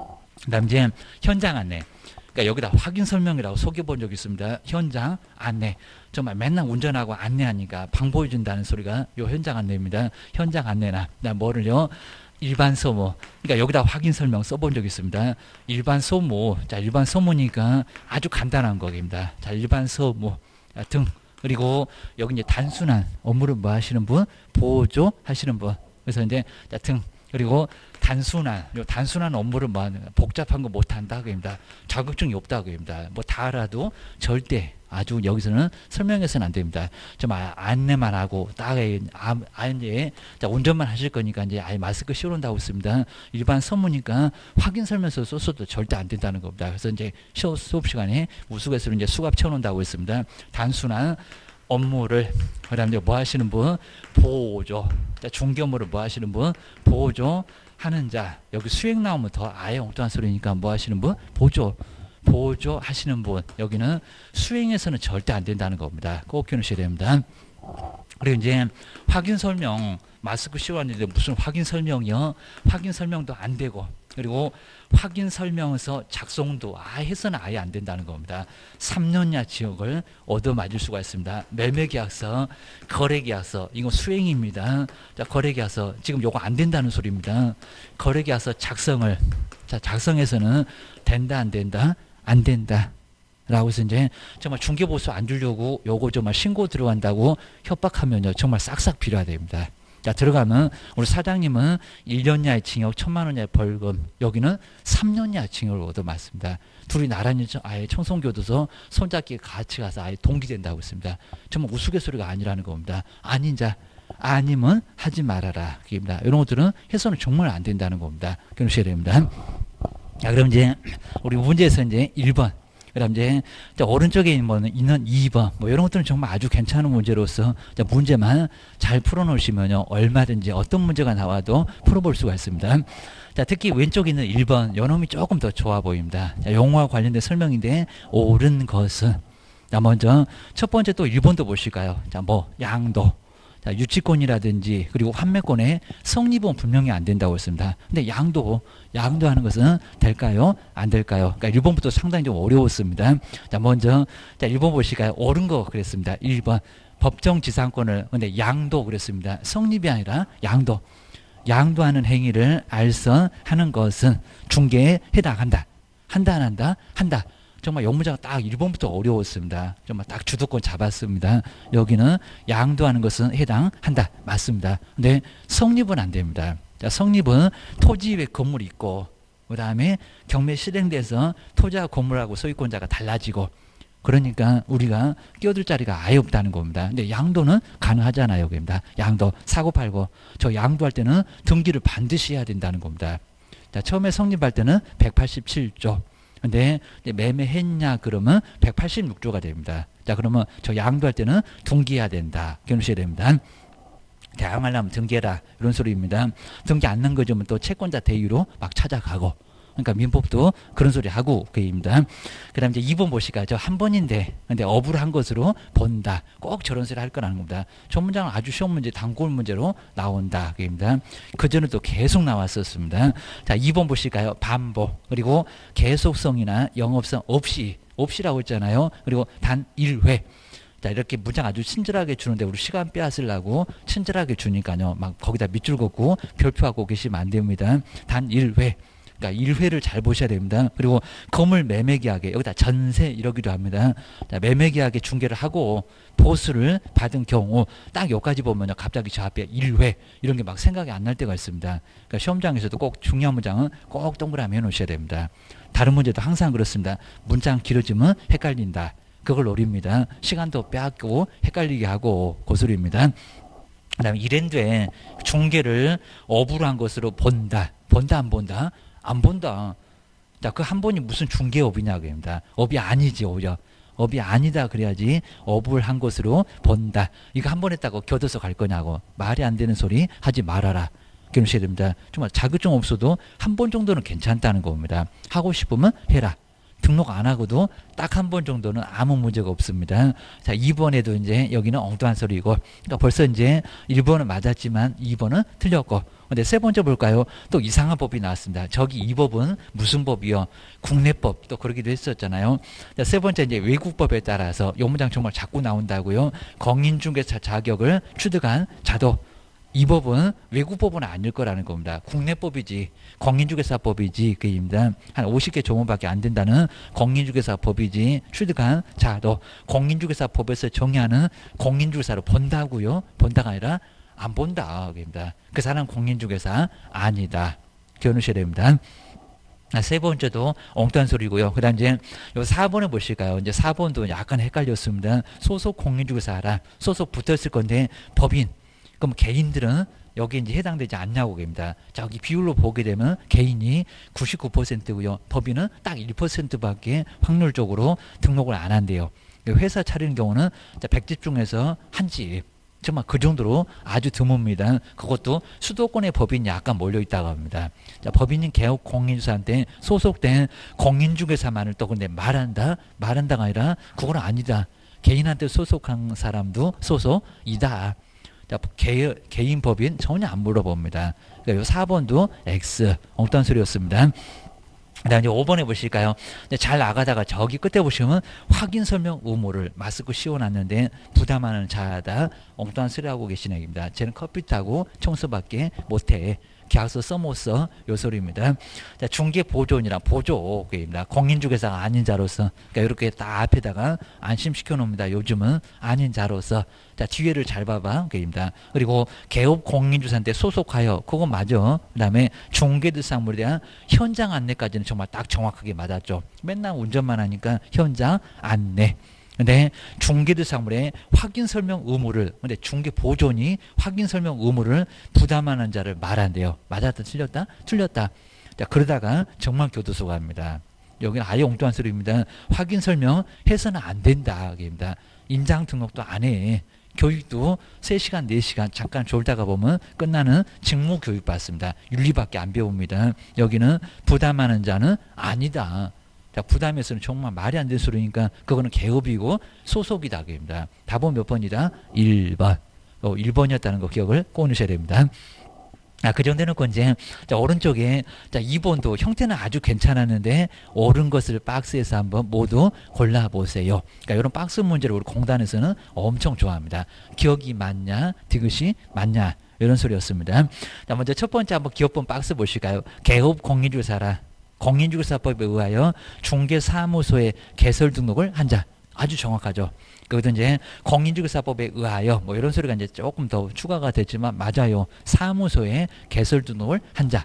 그 다음 이제 현장 안내. 그러니까 여기다 확인 설명이라고 소개본 적이 있습니다. 현장 안내. 정말 맨날 운전하고 안내하니까 방 보여준다는 소리가 요 현장 안내입니다. 현장 안내나. 그다음 뭐를요? 일반 소모. 그러니까 여기다 확인 설명 써본 적이 있습니다. 일반 소모. 자, 일반 소모니까 아주 간단한 거입니다. 자, 일반 소모 등. 그리고 여기 이제 단순한 업무를 뭐 하시는 분? 보조 하시는 분. 그래서 이제 자, 등. 그리고 단순한, 요 단순한 업무를 뭐 하는, 복잡한 거 못한다. 그입니다. 자격증이 없다. 그입니다. 뭐 다 알아도 절대 아주 여기서는 설명해서는 안 됩니다. 좀 아, 안내만 하고, 딱, 아, 아, 이제, 자, 운전만 하실 거니까 이제 아예 마스크 씌워놓는다고 있습니다. 일반 선무니까 확인 설명서 썼어도 절대 안 된다는 겁니다. 그래서 이제 수업 시간에 우스갯소리로 이제 수갑 채워놓는다고 했습니다. 단순한 업무를, 그 다음에 뭐 하시는 분? 보조. 중개 업무를 뭐 하시는 분? 보조 하는 자. 여기 수행 나오면 더 아예 엉뚱한 소리니까 뭐 하시는 분? 보조. 보조 하시는 분. 여기는 수행에서는 절대 안 된다는 겁니다. 꼭 기억하셔야 됩니다. 그리고 이제 확인 설명. 마스크 씌워놨는데 무슨 확인 설명이요? 확인 설명도 안 되고. 그리고 확인 설명서 작성도 아예 해서는 아예 안 된다는 겁니다. 삼 년야 지역을 얻어맞을 수가 있습니다. 매매계약서, 거래계약서, 이거 수행입니다. 자, 거래계약서, 지금 요거 안 된다는 소리입니다. 거래계약서 작성을, 자, 작성해서는 된다, 안 된다? 안 된다. 라고 해서 이제 정말 중개보수 안 주려고 요거 정말 신고 들어간다고 협박하면요. 정말 싹싹 빌어야 됩니다. 자, 들어가면 우리 사장님은 일 년야의 징역 천만 원야의 벌금, 여기는 삼 년야 징역을 얻어맞습니다. 둘이 나란히 아예 청송교도소 손잡기 같이 가서 아예 동기된다고 했습니다. 정말 우스갯소리가 아니라는 겁니다. 아닌 자, 아니면 하지 말아라. 그입니다. 이런 것들은 해서는 정말 안 된다는 겁니다. 기억하셔야 됩니다. 자, 그럼 이제 우리 문제에서 이제 일 번. 그 다음 이제 오른쪽에 있는 이 번 뭐 이런 것들은 정말 아주 괜찮은 문제로서 문제만 잘 풀어놓으시면요 얼마든지 어떤 문제가 나와도 풀어볼 수가 있습니다. 자, 특히 왼쪽에 있는 일 번 요놈이 조금 더 좋아 보입니다. 자, 용어와 관련된 설명인데 옳은 것은, 자, 먼저 첫 번째 또 일 번도 보실까요? 자, 뭐 양도, 자, 유치권이라든지 그리고 환매권에 성립은 분명히 안 된다고 했습니다. 근데 양도, 양도하는 것은 될까요? 안 될까요? 그러니까 일 번부터 상당히 좀 어려웠습니다. 자, 먼저 자, 일 번 보실까요? 옳은 거 그랬습니다. 일 번 법정지상권을, 근데 양도 그랬습니다. 성립이 아니라 양도. 양도하는 행위를 알선하는 것은 중개에 해당한다. 한다, 안 한다? 한다. 정말 영문자가 딱 일 번부터 어려웠습니다. 정말 딱 주도권 잡았습니다. 여기는 양도하는 것은 해당한다. 맞습니다. 근데 성립은 안 됩니다. 자, 성립은 토지 위에 건물이 있고, 그 다음에 경매 실행돼서 토지와 건물하고 소유권자가 달라지고, 그러니까 우리가 끼어들 자리가 아예 없다는 겁니다. 근데 양도는 가능하잖아요. 그입니다. 양도, 사고 팔고, 저 양도할 때는 등기를 반드시 해야 된다는 겁니다. 자, 처음에 성립할 때는 백팔십칠 조. 근데 매매했냐 그러면 백팔십육 조가 됩니다. 자, 그러면 저 양도할 때는 등기해야 된다. 기억하셔야 됩니다. 대항하려면 등기해라. 이런 소리입니다. 등기 안 넣은 거 주면 또 채권자 대위로 막 찾아가고. 그러니까 민법도 그런 소리 하고 그입니다. 그다음 이제 이 번 보시까 저 한 번인데 근데 업을 한 것으로 본다. 꼭 저런 소리 할 거라는 겁니다. 첫 문장은 아주 쉬운 문제, 단골 문제로 나온다. 그입니다. 그 전에도 계속 나왔었습니다. 자, 이 번 보실까요? 반복. 그리고 계속성이나 영업성 없이 없이라고 했잖아요. 그리고 단 일 회. 자, 이렇게 문장 아주 친절하게 주는데 우리 시간 빼앗으려고 친절하게 주니까요. 막 거기다 밑줄 긋고 별표하고 계시면 안 됩니다. 단 일 회. 그러니까 일 회를 잘 보셔야 됩니다. 그리고 건물 매매계약에 여기다 전세 이러기도 합니다. 자, 매매계약에 중개를 하고 보수를 받은 경우 딱 여기까지 보면요. 갑자기 저 앞에 일 회 이런 게 막 생각이 안 날 때가 있습니다. 그러니까 시험장에서도 꼭 중요한 문장은 꼭 동그라미 해놓으셔야 됩니다. 다른 문제도 항상 그렇습니다. 문장 길어지면 헷갈린다. 그걸 노립니다. 시간도 빼앗고 헷갈리게 하고 고소리입니다. 그 다음에 이랜드에 중개를 업으로 한 것으로 본다. 본다 안 본다? 안 본다. 자, 그 한 번이 무슨 중개업이냐 그입니다. 업이 아니지 오히려. 업이 아니다 그래야지 업을 한 것으로 본다. 이거 한 번 했다고 겨둬서 갈 거냐고. 말이 안 되는 소리 하지 말아라. 그러셔야 됩니다. 정말 자격증 없어도 한 번 정도는 괜찮다는 겁니다. 하고 싶으면 해라. 등록 안 하고도 딱 한 번 정도는 아무 문제가 없습니다. 자, 이 번에도 이제 여기는 엉뚱한 소리고, 그러니까 벌써 이제 일 번은 맞았지만 이 번은 틀렸고, 근데 세 번째 볼까요? 또 이상한 법이 나왔습니다. 저기 이 법은 무슨 법이요? 국내법 또 그러기도 했었잖아요. 자, 세 번째 이제 외국법에 따라서 이 문장 정말 자꾸 나온다고요. 공인중개사 자격을 취득한 자도. 이 법은 외국법은 아닐 거라는 겁니다. 국내법이지 공인중개사법이지 그입니다. 한 오십 개 조문밖에 안 된다는 공인중개사법이지 취득한 자도 공인중개사법에서 정의하는 공인중개사로 본다고요. 본다가 아니라 안 본다 그입니다. 그 사람 공인중개사 아니다. 기억하셔야 됩니다. 세 번째도 엉뚱한 소리고요. 그 다음 이제 요 사 번에 보실까요? 이제 사 번도 약간 헷갈렸습니다. 소속 공인중개사라 소속 붙어 있을 건데 법인. 그럼 개인들은 여기 이제 해당되지 않냐고 그럽니다. 저기 비율로 보게 되면 개인이 구십구 퍼센트고요. 법인은 딱 일 퍼센트밖에 확률적으로 등록을 안 한대요. 회사 차리는 경우는 백 집 중에서 한 집. 정말 그 정도로 아주 드뭅니다. 그것도 수도권의 법인이 약간 몰려있다고 합니다. 자, 법인인 개업 공인중개사한테 소속된 공인중개사만을 또 근데 말한다? 말한다가 아니라 그건 아니다. 개인한테 소속한 사람도 소속이다. 자, 개, 개인 법인 전혀 안 물어봅니다. 그러니까 요 사 번도 X, 엉뚱한 소리였습니다. 그 다음에 오 번에 보실까요? 잘 나가다가 저기 끝에 보시면 확인 설명 의무를 마스크 씌워놨는데 부담하는 자다. 엉뚱한 소리하고 계시는 얘기입니다. 쟤는 커피 타고 청소밖에 못해. 계약서 써 못 써? 요 소리입니다. 자, 중개 보존이랑 보조입니다. 공인중개사가 아닌 자로서. 그러니까 이렇게 딱 앞에다가 안심시켜 놓습니다. 요즘은 아닌 자로서. 자, 뒤에를 잘 봐봐. 그입니다. 그리고 개업 공인중개사한테 소속하여. 그거 맞아. 그 다음에 중개대상물에 대한 현장 안내까지는 정말 딱 정확하게 맞았죠. 맨날 운전만 하니까 현장 안내. 근데 중개대상물의 확인 설명 의무를, 근데 중개 보존이 확인 설명 의무를 부담하는 자를 말한대요. 맞았다, 틀렸다? 틀렸다. 자, 그러다가 정말 교도소가 합니다. 여기는 아예 엉뚱한 소리입니다. 확인 설명 해서는 안 된다. 입니다. 인장 등록도 안 해. 교육도 세 시간, 네 시간 잠깐 졸다가 보면 끝나는 직무 교육 받습니다. 윤리밖에 안 배웁니다. 여기는 부담하는 자는 아니다. 자, 부담에서는 정말 말이 안 되는 소리니까 그거는 개업이고 소속이다. 그입니다. 답은 몇 번이다? 일 번. 어, 일 번이었다는 거 기억을 꼭 넣으셔야 됩니다. 아, 그 정도 해놓고 이제, 자, 오른쪽에, 자, 이 번도 형태는 아주 괜찮았는데, 옳은 것을 박스에서 한번 모두 골라보세요. 그러니까 이런 박스 문제를 우리 공단에서는 엄청 좋아합니다. 기억이 맞냐, 디귿이 맞냐, 이런 소리였습니다. 자, 먼저 첫 번째 한번 기업본 박스 보실까요? 개업 공인중개사라. 공인중개사법에 의하여 중개사무소에 개설 등록을 한 자. 아주 정확하죠. 그것도 이제 공인중개사법에 의하여 뭐 이런 소리가 이제 조금 더 추가가 됐지만 맞아요. 사무소에 개설 등록을 한 자.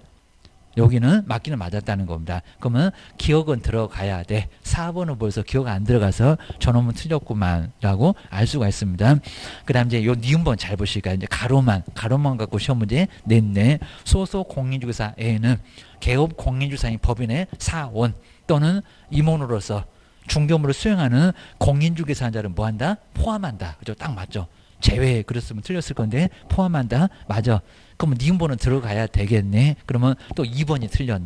여기는 맞기는 맞았다는 겁니다. 그러면 기억은 들어가야 돼. 사 번은 벌써 기억 안 들어가서 저놈은 틀렸구만 라고 알 수가 있습니다. 그 다음 이제 요 니은번 잘 보실까요? 이제 가로만, 가로만 갖고 시험 문제 냈네. 소속 공인중개사에는 개업 공인중개사인 법인의 사원 또는 임원으로서 중개업무를 수행하는 공인중개사자를 뭐한다? 포함한다. 그죠? 딱 맞죠? 제외 그랬으면 틀렸을 건데 포함한다. 맞아. 그러면 니은번은 들어가야 되겠네. 그러면 또 이 번이 틀렸네.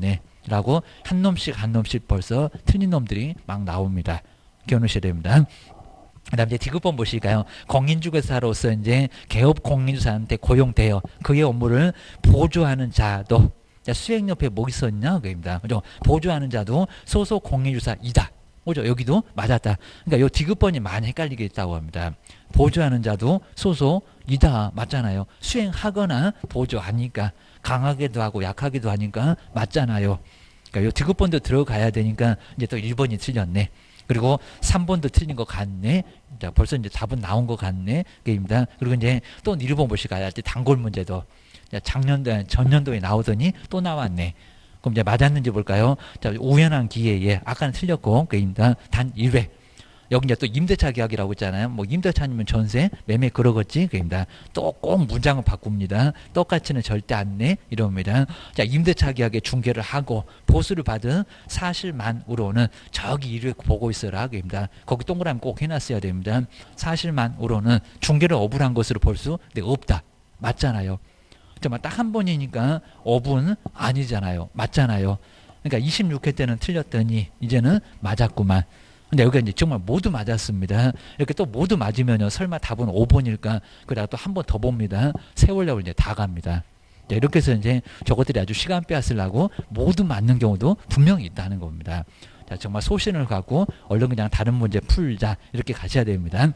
라고 한 놈씩 한 놈씩 벌써 틀린 놈들이 막 나옵니다. 기억하셔야 됩니다. 그 다음 이제 디귿번 보실까요? 공인중개사로서 이제 개업 공인중개사한테 고용되어 그의 업무를 보조하는 자도, 자, 수행 옆에 뭐 있었냐? 그입니다. 그죠? 보조하는 자도 소속 공인중개사이다. 그죠? 여기도 맞았다. 그러니까 요 디귿번이 많이 헷갈리게 있다고 합니다. 보조하는 자도 소속이다. 맞잖아요. 수행하거나 보조하니까 강하게도 하고 약하게도 하니까 맞잖아요. 그러니까 요 디귿번도 들어가야 되니까 이제 또 일 번이 틀렸네. 그리고 삼 번도 틀린 것 같네. 자, 벌써 이제 답은 나온 것 같네. 그입니다. 그리고 이제 또 일 번 보시가야 때 단골 문제도 작년도, 전년도에 나오더니 또 나왔네. 그럼 이제 맞았는지 볼까요? 자, 우연한 기회에, 아까는 틀렸고, 그입니다. 단 일 회. 여기 이제 또 임대차 계약이라고 있잖아요. 뭐 임대차 아니면 전세, 매매 그러겠지. 그입니다. 또 꼭 문장을 바꿉니다. 똑같이는 절대 안 내. 이럽니다. 자, 임대차 계약에 중개를 하고 보수를 받은 사실만으로는 저기 이를 보고 있어라. 그입니다. 거기 동그라미 꼭 해놨어야 됩니다. 사실만으로는 중개를 어불한 것으로 볼 수 없다. 맞잖아요. 정말 딱 한 번이니까 어분 아니잖아요. 맞잖아요. 그러니까 이십육 회 때는 틀렸더니 이제는 맞았구만. 근데 여기가 이제 정말 모두 맞았습니다. 이렇게 또 모두 맞으면요. 설마 답은 오 번일까? 그러다가 또 한 번 더 봅니다. 세월력을 이제 다 갑니다. 이렇게 해서 이제 저것들이 아주 시간 빼앗으려고 모두 맞는 경우도 분명히 있다는 겁니다. 자, 정말 소신을 갖고 얼른 그냥 다른 문제 풀자. 이렇게 가셔야 됩니다.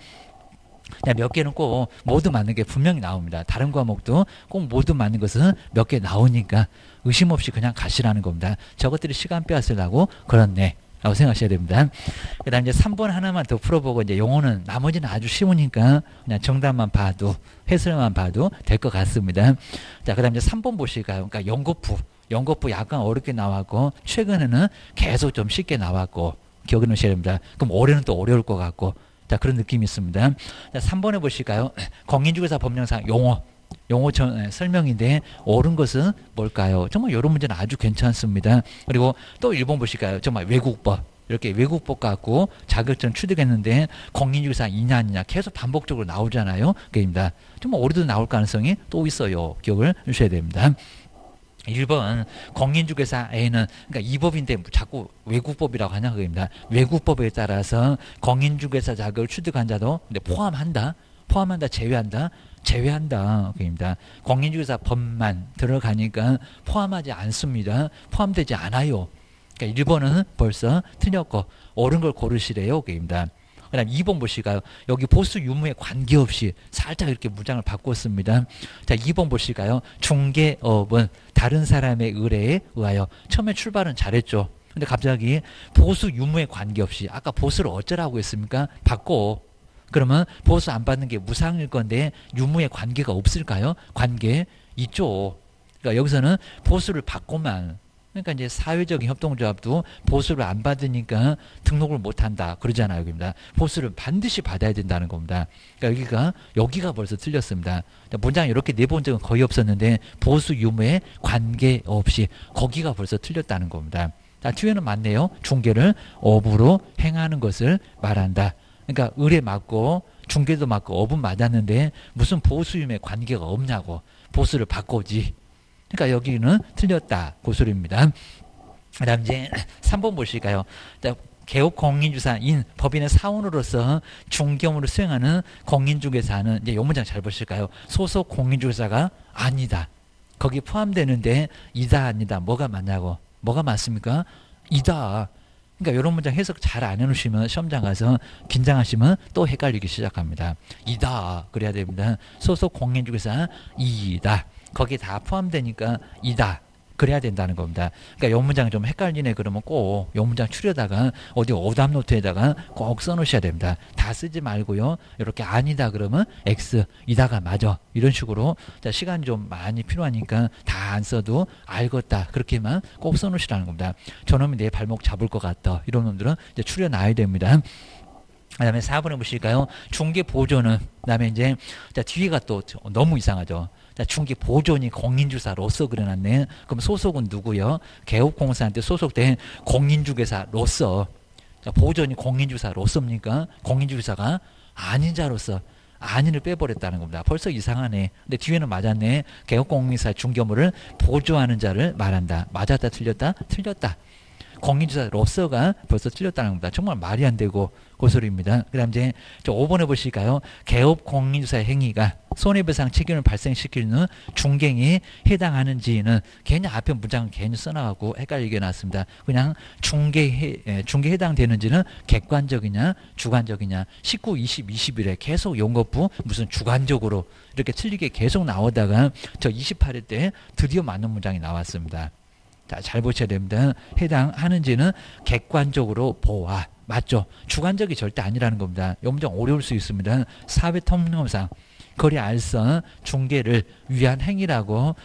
몇 개는 꼭 모두 맞는 게 분명히 나옵니다. 다른 과목도 꼭 모두 맞는 것은 몇 개 나오니까 의심 없이 그냥 가시라는 겁니다. 저것들이 시간 빼앗으려고 그렇네. 라고 생각하셔야 됩니다. 그 다음 이제 삼 번 하나만 더 풀어보고 이제 용어는 나머지는 아주 쉬우니까 그냥 정답만 봐도 해설만 봐도 될 것 같습니다. 자, 그 다음 이제 삼 번 보실까요? 그러니까 연거푸. 연거푸 약간 어렵게 나왔고 최근에는 계속 좀 쉽게 나왔고 기억해 놓으셔야 됩니다. 그럼 올해는 또 어려울 것 같고 자, 그런 느낌이 있습니다. 자, 삼 번에 보실까요? 공인중개사 법령상 용어. 용어 전, 설명인데 옳은 것은 뭘까요? 정말 이런 문제는 아주 괜찮습니다. 그리고 또 일 번 보실까요? 정말 외국법. 이렇게 외국법 갖고 자격증 취득했는데 공인중개사 이냐 아니냐 계속 반복적으로 나오잖아요. 그입니다. 정말 올해도 나올 가능성이 또 있어요. 기억을 주셔야 됩니다. 일 번 공인중개사에는 그러니까 이 법인데 자꾸 외국법이라고 하냐 그겁니다. 외국법에 따라서 공인중개사 자격을 취득한 자도 근데 포함한다. 포함한다. 제외한다. 제외한다. 그입니다. 공인중개사 법만 들어가니까 포함하지 않습니다. 포함되지 않아요. 그러니까 일 번은 벌써 틀렸고 옳은 걸 고르시래요. 그입니다. 그 다음 이 번 보실까요? 여기 보수 유무에 관계없이 살짝 이렇게 문장을 바꿨습니다. 자, 이 번 보실까요? 중개업은 다른 사람의 의뢰에 의하여 처음에 출발은 잘했죠. 근데 갑자기 보수 유무에 관계없이 아까 보수를 어쩌라고 했습니까? 바꿔. 그러면 보수 안 받는 게 무상일 건데 유무에 관계가 없을까요? 관계 있죠. 그러니까 여기서는 보수를 받고만 그러니까 이제 사회적인 협동조합도 보수를 안 받으니까 등록을 못한다 그러잖아요. 여기입니다. 보수를 반드시 받아야 된다는 겁니다. 그러니까 여기가 여기가 벌써 틀렸습니다. 문장 이렇게 내본 적은 거의 없었는데 보수 유무에 관계없이 거기가 벌써 틀렸다는 겁니다. 자, 뒤에는 맞네요. 중개를 업으로 행하는 것을 말한다. 그러니까 의뢰 맞고 중개도 맞고 업은 맞았는데 무슨 보수 유무에 관계가 없냐고 보수를 바꾸지. 그러니까 여기는 틀렸다. 그 소리입니다. 그 다음 이제 삼 번 보실까요? 개업 공인중개사인 법인의 사원으로서 중개업무를 수행하는 공인중개사는 이제 이 문장 잘 보실까요? 소속 공인중개사가 아니다. 거기 포함되는데 이다 아니다. 뭐가 맞냐고. 뭐가 맞습니까? 이다. 그러니까 이런 문장 해석 잘 안 해놓으시면 시험장 가서 긴장하시면 또 헷갈리기 시작합니다. 이다. 그래야 됩니다. 소속 공인중개사 이다. 거기 다 포함되니까 이다. 그래야 된다는 겁니다. 그러니까 이 문장 좀 헷갈리네 그러면 꼭 이 문장 추려다가 어디 오답 노트에다가 꼭 써놓으셔야 됩니다. 다 쓰지 말고요. 이렇게 아니다 그러면 X, 이다가 맞아. 이런 식으로 자, 시간이 좀 많이 필요하니까 다 안 써도 알겠다. 그렇게만 꼭 써놓으시라는 겁니다. 저놈이 내 발목 잡을 것 같다. 이런 놈들은 이제 추려놔야 됩니다. 그 다음에 사 번에 보실까요? 중개 보조는, 그 다음에 이제, 자, 뒤에가 또 너무 이상하죠. 자, 중개 보조니 공인중개사로서 그려놨네. 그럼 소속은 누구요? 개업공사한테 소속된 공인중개사로서. 자, 보조니 공인중개사로서입니까? 공인중개사가 아닌 자로서. 안위를 빼버렸다는 겁니다. 벌써 이상하네. 근데 뒤에는 맞았네. 개업공인사 중개물을 보조하는 자를 말한다. 맞았다 틀렸다? 틀렸다. 공인주사로서가 벌써 틀렸다는 겁니다. 정말 말이 안 되고 고소리입니다. 그 다음 이제 저 오 번에 보실까요? 개업 공인주사의 행위가 손해배상 책임을 발생시키는 중개에 해당하는지는 괜히 앞에 문장을 괜히 써놔갖고 헷갈리게 해놨습니다. 그냥 중개에, 예, 중개에 해당되는지는 객관적이냐 주관적이냐 십구, 이십, 이십일에 계속 용거부 무슨 주관적으로 이렇게 틀리게 계속 나오다가 저 이십팔 회 때 드디어 맞는 문장이 나왔습니다. 자, 잘 보셔야 됩니다. 해당하는지는 객관적으로 보아. 맞죠? 주관적이 절대 아니라는 겁니다. 이 문장 어려울 수 있습니다. 사회 통념상 거래 알선 중개를 위한 행위라고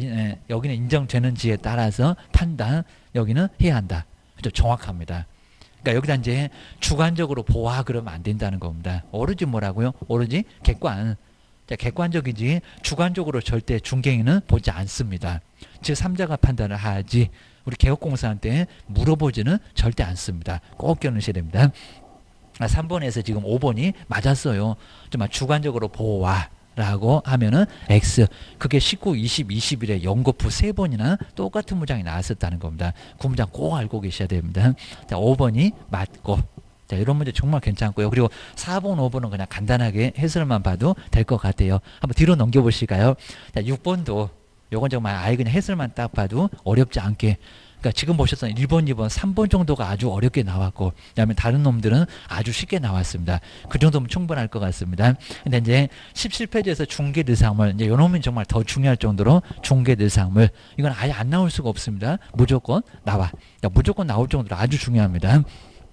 여기는 인정되는지에 따라서 판단 여기는 해야 한다. 그죠? 정확합니다. 그러니까 여기다 이제 주관적으로 보아 그러면 안 된다는 겁니다. 오로지 뭐라고요? 오로지 객관. 자, 객관적이지 주관적으로 절대 중개인은 보지 않습니다. 제삼자가 판단을 하지 우리 개업공사한테 물어보지는 절대 않습니다. 꼭 겨누셔야 됩니다. 아, 삼 번에서 지금 오 번이 맞았어요. 정말 주관적으로 보아 라고 하면은 X. 그게 십구, 이십, 이십일에 연거푸 세 번이나 똑같은 문장이 나왔었다는 겁니다. 그 문장 꼭 알고 계셔야 됩니다. 자, 오 번이 맞고. 자, 이런 문제 정말 괜찮고요. 그리고 사 번, 오 번은 그냥 간단하게 해설만 봐도 될 것 같아요. 한번 뒤로 넘겨보실까요? 자, 육 번도 요건 정말 아예 그냥 해설만 딱 봐도 어렵지 않게. 그러니까 지금 보셨던 일 번, 이 번, 삼 번 정도가 아주 어렵게 나왔고, 그다음에 다른 놈들은 아주 쉽게 나왔습니다. 그 정도면 충분할 것 같습니다. 근데 이제 십칠 페이지에서 중개대상물, 이제 요 놈은 정말 더 중요할 정도로 중개대상물, 이건 아예 안 나올 수가 없습니다. 무조건 나와. 그러니까 무조건 나올 정도로 아주 중요합니다.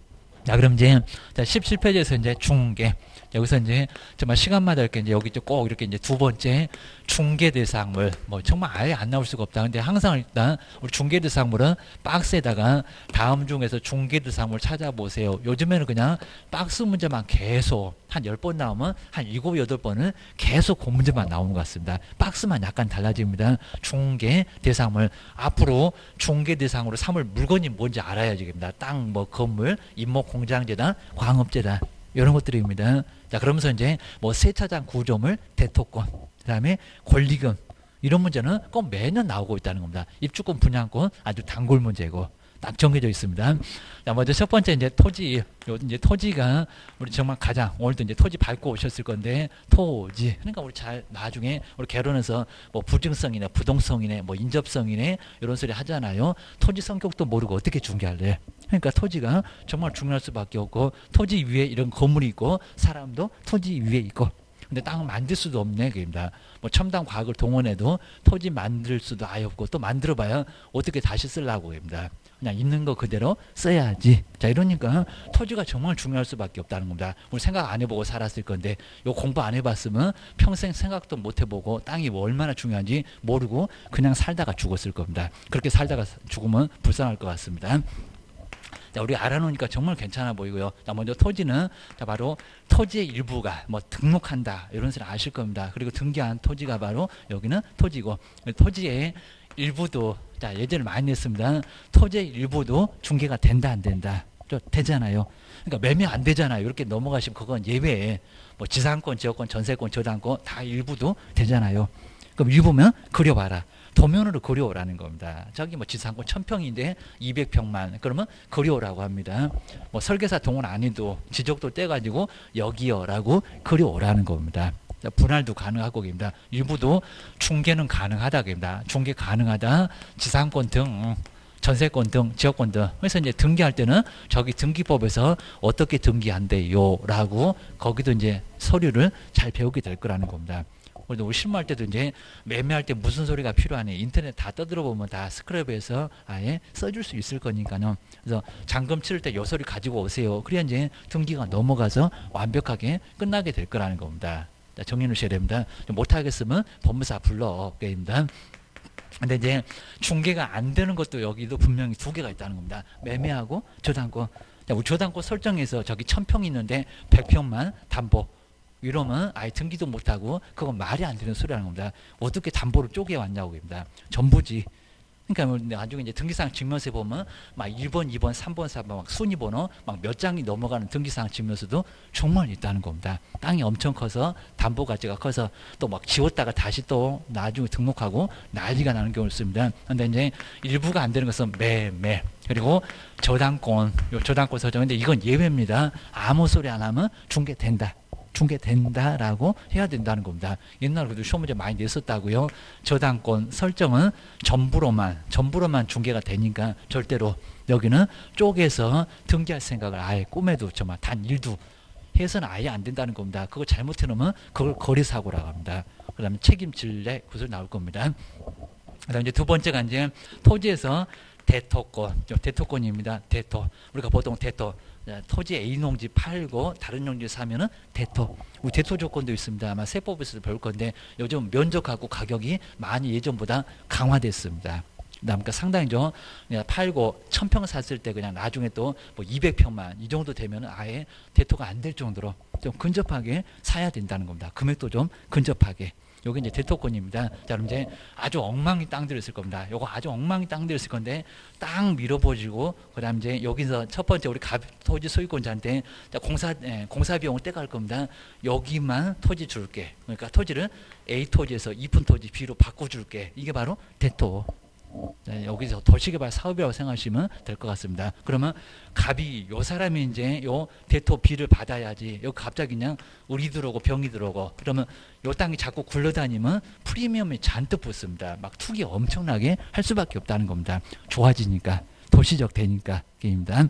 자, 그럼 이제 자, 십칠 페이지에서 이제 중개. 여기서 이제 정말 시간마다 이렇게 이제 여기 꼭 이렇게 이제 두 번째 중개 대상물 뭐 정말 아예 안 나올 수가 없다. 근데 항상 일단 우리 중개 대상물은 박스에다가 다음 중에서 중개 대상물 찾아보세요. 요즘에는 그냥 박스 문제만 계속 한 열 번 나오면 한 일곱, 여덟 번은 계속 그 문제만 나오는 것 같습니다. 박스만 약간 달라집니다. 중개 대상물. 앞으로 중개 대상으로 삼을 물건이 뭔지 알아야지 됩니다. 땅, 뭐 건물, 임목 공장재단, 광업재단. 이런 것들입니다. 자, 그러면서 이제 뭐 세차장 구조물, 대토권, 그 다음에 권리금 이런 문제는 꼭 매년 나오고 있다는 겁니다. 입주권, 분양권 아주 단골 문제고 딱 정해져 있습니다. 자, 먼저 첫 번째 이제 토지, 요 이제 토지가 우리 정말 가장 오늘도 이제 토지 밟고 오셨을 건데 토지. 그러니까 우리 잘 나중에 우리 결혼해서 뭐 부증성이네, 부동성이네, 뭐 인접성이네 이런 소리 하잖아요. 토지 성격도 모르고 어떻게 중개할래? 그러니까 토지가 정말 중요할 수밖에 없고 토지 위에 이런 건물이 있고 사람도 토지 위에 있고. 근데 땅을 만들 수도 없네, 그입니다. 뭐 첨단 과학을 동원해도 토지 만들 수도 아예 없고 또 만들어봐야 어떻게 다시 쓰려고 합니다. 그냥 있는 거 그대로 써야지. 자, 이러니까 토지가 정말 중요할 수밖에 없다는 겁니다. 우리 생각 안 해보고 살았을 건데 요 공부 안 해봤으면 평생 생각도 못 해보고 땅이 뭐 얼마나 중요한지 모르고 그냥 살다가 죽었을 겁니다. 그렇게 살다가 죽으면 불쌍할 것 같습니다. 자, 우리 알아놓으니까 정말 괜찮아 보이고요. 자, 먼저 토지는 자, 바로 토지의 일부가 뭐 등록한다 이런 소리 아실 겁니다. 그리고 등기한 토지가 바로 여기는 토지고 토지의 일부도 자, 예전에 많이 냈습니다. 토지의 일부도 중개가 된다 안 된다. 또 되잖아요. 그러니까 매매 안 되잖아요. 이렇게 넘어가시면 그건 예외에 뭐 지상권, 지역권, 전세권, 저당권 다 일부도 되잖아요. 그럼 일부면 그려봐라. 도면으로 그려오라는 겁니다. 저기 뭐 지상권 천 평인데 이백 평만 그러면 그려오라고 합니다. 뭐 설계사 동원 안 해도 지적도 떼가지고 여기요라고 그려오라는 겁니다. 분할도 가능하고 입니다. 일부도 중개는 가능하다 입니다. 중개 가능하다. 지상권 등 전세권 등 지역권 등. 그래서 이제 등기할 때는 저기 등기법에서 어떻게 등기한대요라고 거기도 이제 서류를 잘 배우게 될 거라는 겁니다. 우리도 우리 실무할 때도 이제 매매할 때 무슨 소리가 필요하니 인터넷 다 떠들어 보면 다 스크랩에서 아예 써줄 수 있을 거니까요. 그래서 잔금 치를 때 요 소리 가지고 오세요. 그래야 이제 등기가 넘어가서 완벽하게 끝나게 될 거라는 겁니다. 자, 정리해 놓으셔야 됩니다. 못하겠으면 법무사 불러 게입니다. 근데 이제 중개가 안 되는 것도 여기도 분명히 두 개가 있다는 겁니다. 매매하고 저당권. 자, 우리 저당권 설정해서 저기 천 평 있는데 백 평만 담보. 이러면 아예 등기도 못하고 그건 말이 안 되는 소리라는 겁니다. 어떻게 담보를 쪼개왔냐고 합니다. 전부지. 그러니까 뭐 나중에 이제 등기사항 증명서에 보면 막 일 번, 이 번, 삼 번, 사 번 막 순위 번호 막 몇 장이 넘어가는 등기사항 증명서도 정말 있다는 겁니다. 땅이 엄청 커서 담보 가치가 커서 또 막 지웠다가 다시 또 나중에 등록하고 난리가 나는 경우를 씁니다. 그런데 이제 일부가 안 되는 것은 매매 그리고 저당권, 요 저당권 설정인데 이건 예외입니다. 아무 소리 안 하면 중개된다. 중개된다라고 해야 된다는 겁니다. 옛날에 그래도 시험 문제 많이 냈었다고요. 저당권 설정은 전부로만 전부로만 중개가 되니까 절대로 여기는 쪼개서 등기할 생각을 아예 꿈에도 정말 단 일도 해서는 아예 안 된다는 겁니다. 그걸 잘못해 놓으면 그걸 거래사고라고 합니다. 그 다음에 책임질래 구설 나올 겁니다. 그 다음에 이제 두 번째가 이제 토지에서 대토권, 대토권입니다. 대토. 우리가 보통 대토, 토지 A 농지 팔고 다른 농지 사면은 대토. 우리 대토 조건도 있습니다. 아마 세법에서도 배울 건데 요즘 면적하고 가격이 많이 예전보다 강화됐습니다. 그러니까 상당히 좀 팔고 천 평 샀을 때 그냥 나중에 또 뭐 이백 평만 이 정도 되면 아예 대토가 안 될 정도로 좀 근접하게 사야 된다는 겁니다. 금액도 좀 근접하게. 요게 이제 대토권입니다. 자, 그럼 이제 아주 엉망이 땅 들었을 겁니다. 요거 아주 엉망이 땅 들었을 건데 땅 밀어보지고 그다음 이제 여기서 첫 번째 우리 가, 토지 소유권자한테 공사 예, 공사 비용을 떼갈 겁니다. 여기만 토지 줄게. 그러니까 토지를 A 토지에서 이푼 토지 B로 바꿔줄게. 이게 바로 대토. 네, 여기서 도시개발 사업이라고 생각하시면 될 것 같습니다. 그러면 갑이 요 사람이 이제 요 대토 B를 받아야지. 여기 갑자기 그냥 우리 들어오고 병이 들어오고 그러면 요 땅이 자꾸 굴러다니면 프리미엄이 잔뜩 붙습니다. 막 투기 엄청나게 할 수밖에 없다는 겁니다. 좋아지니까 도시적 되니까 게임입니다.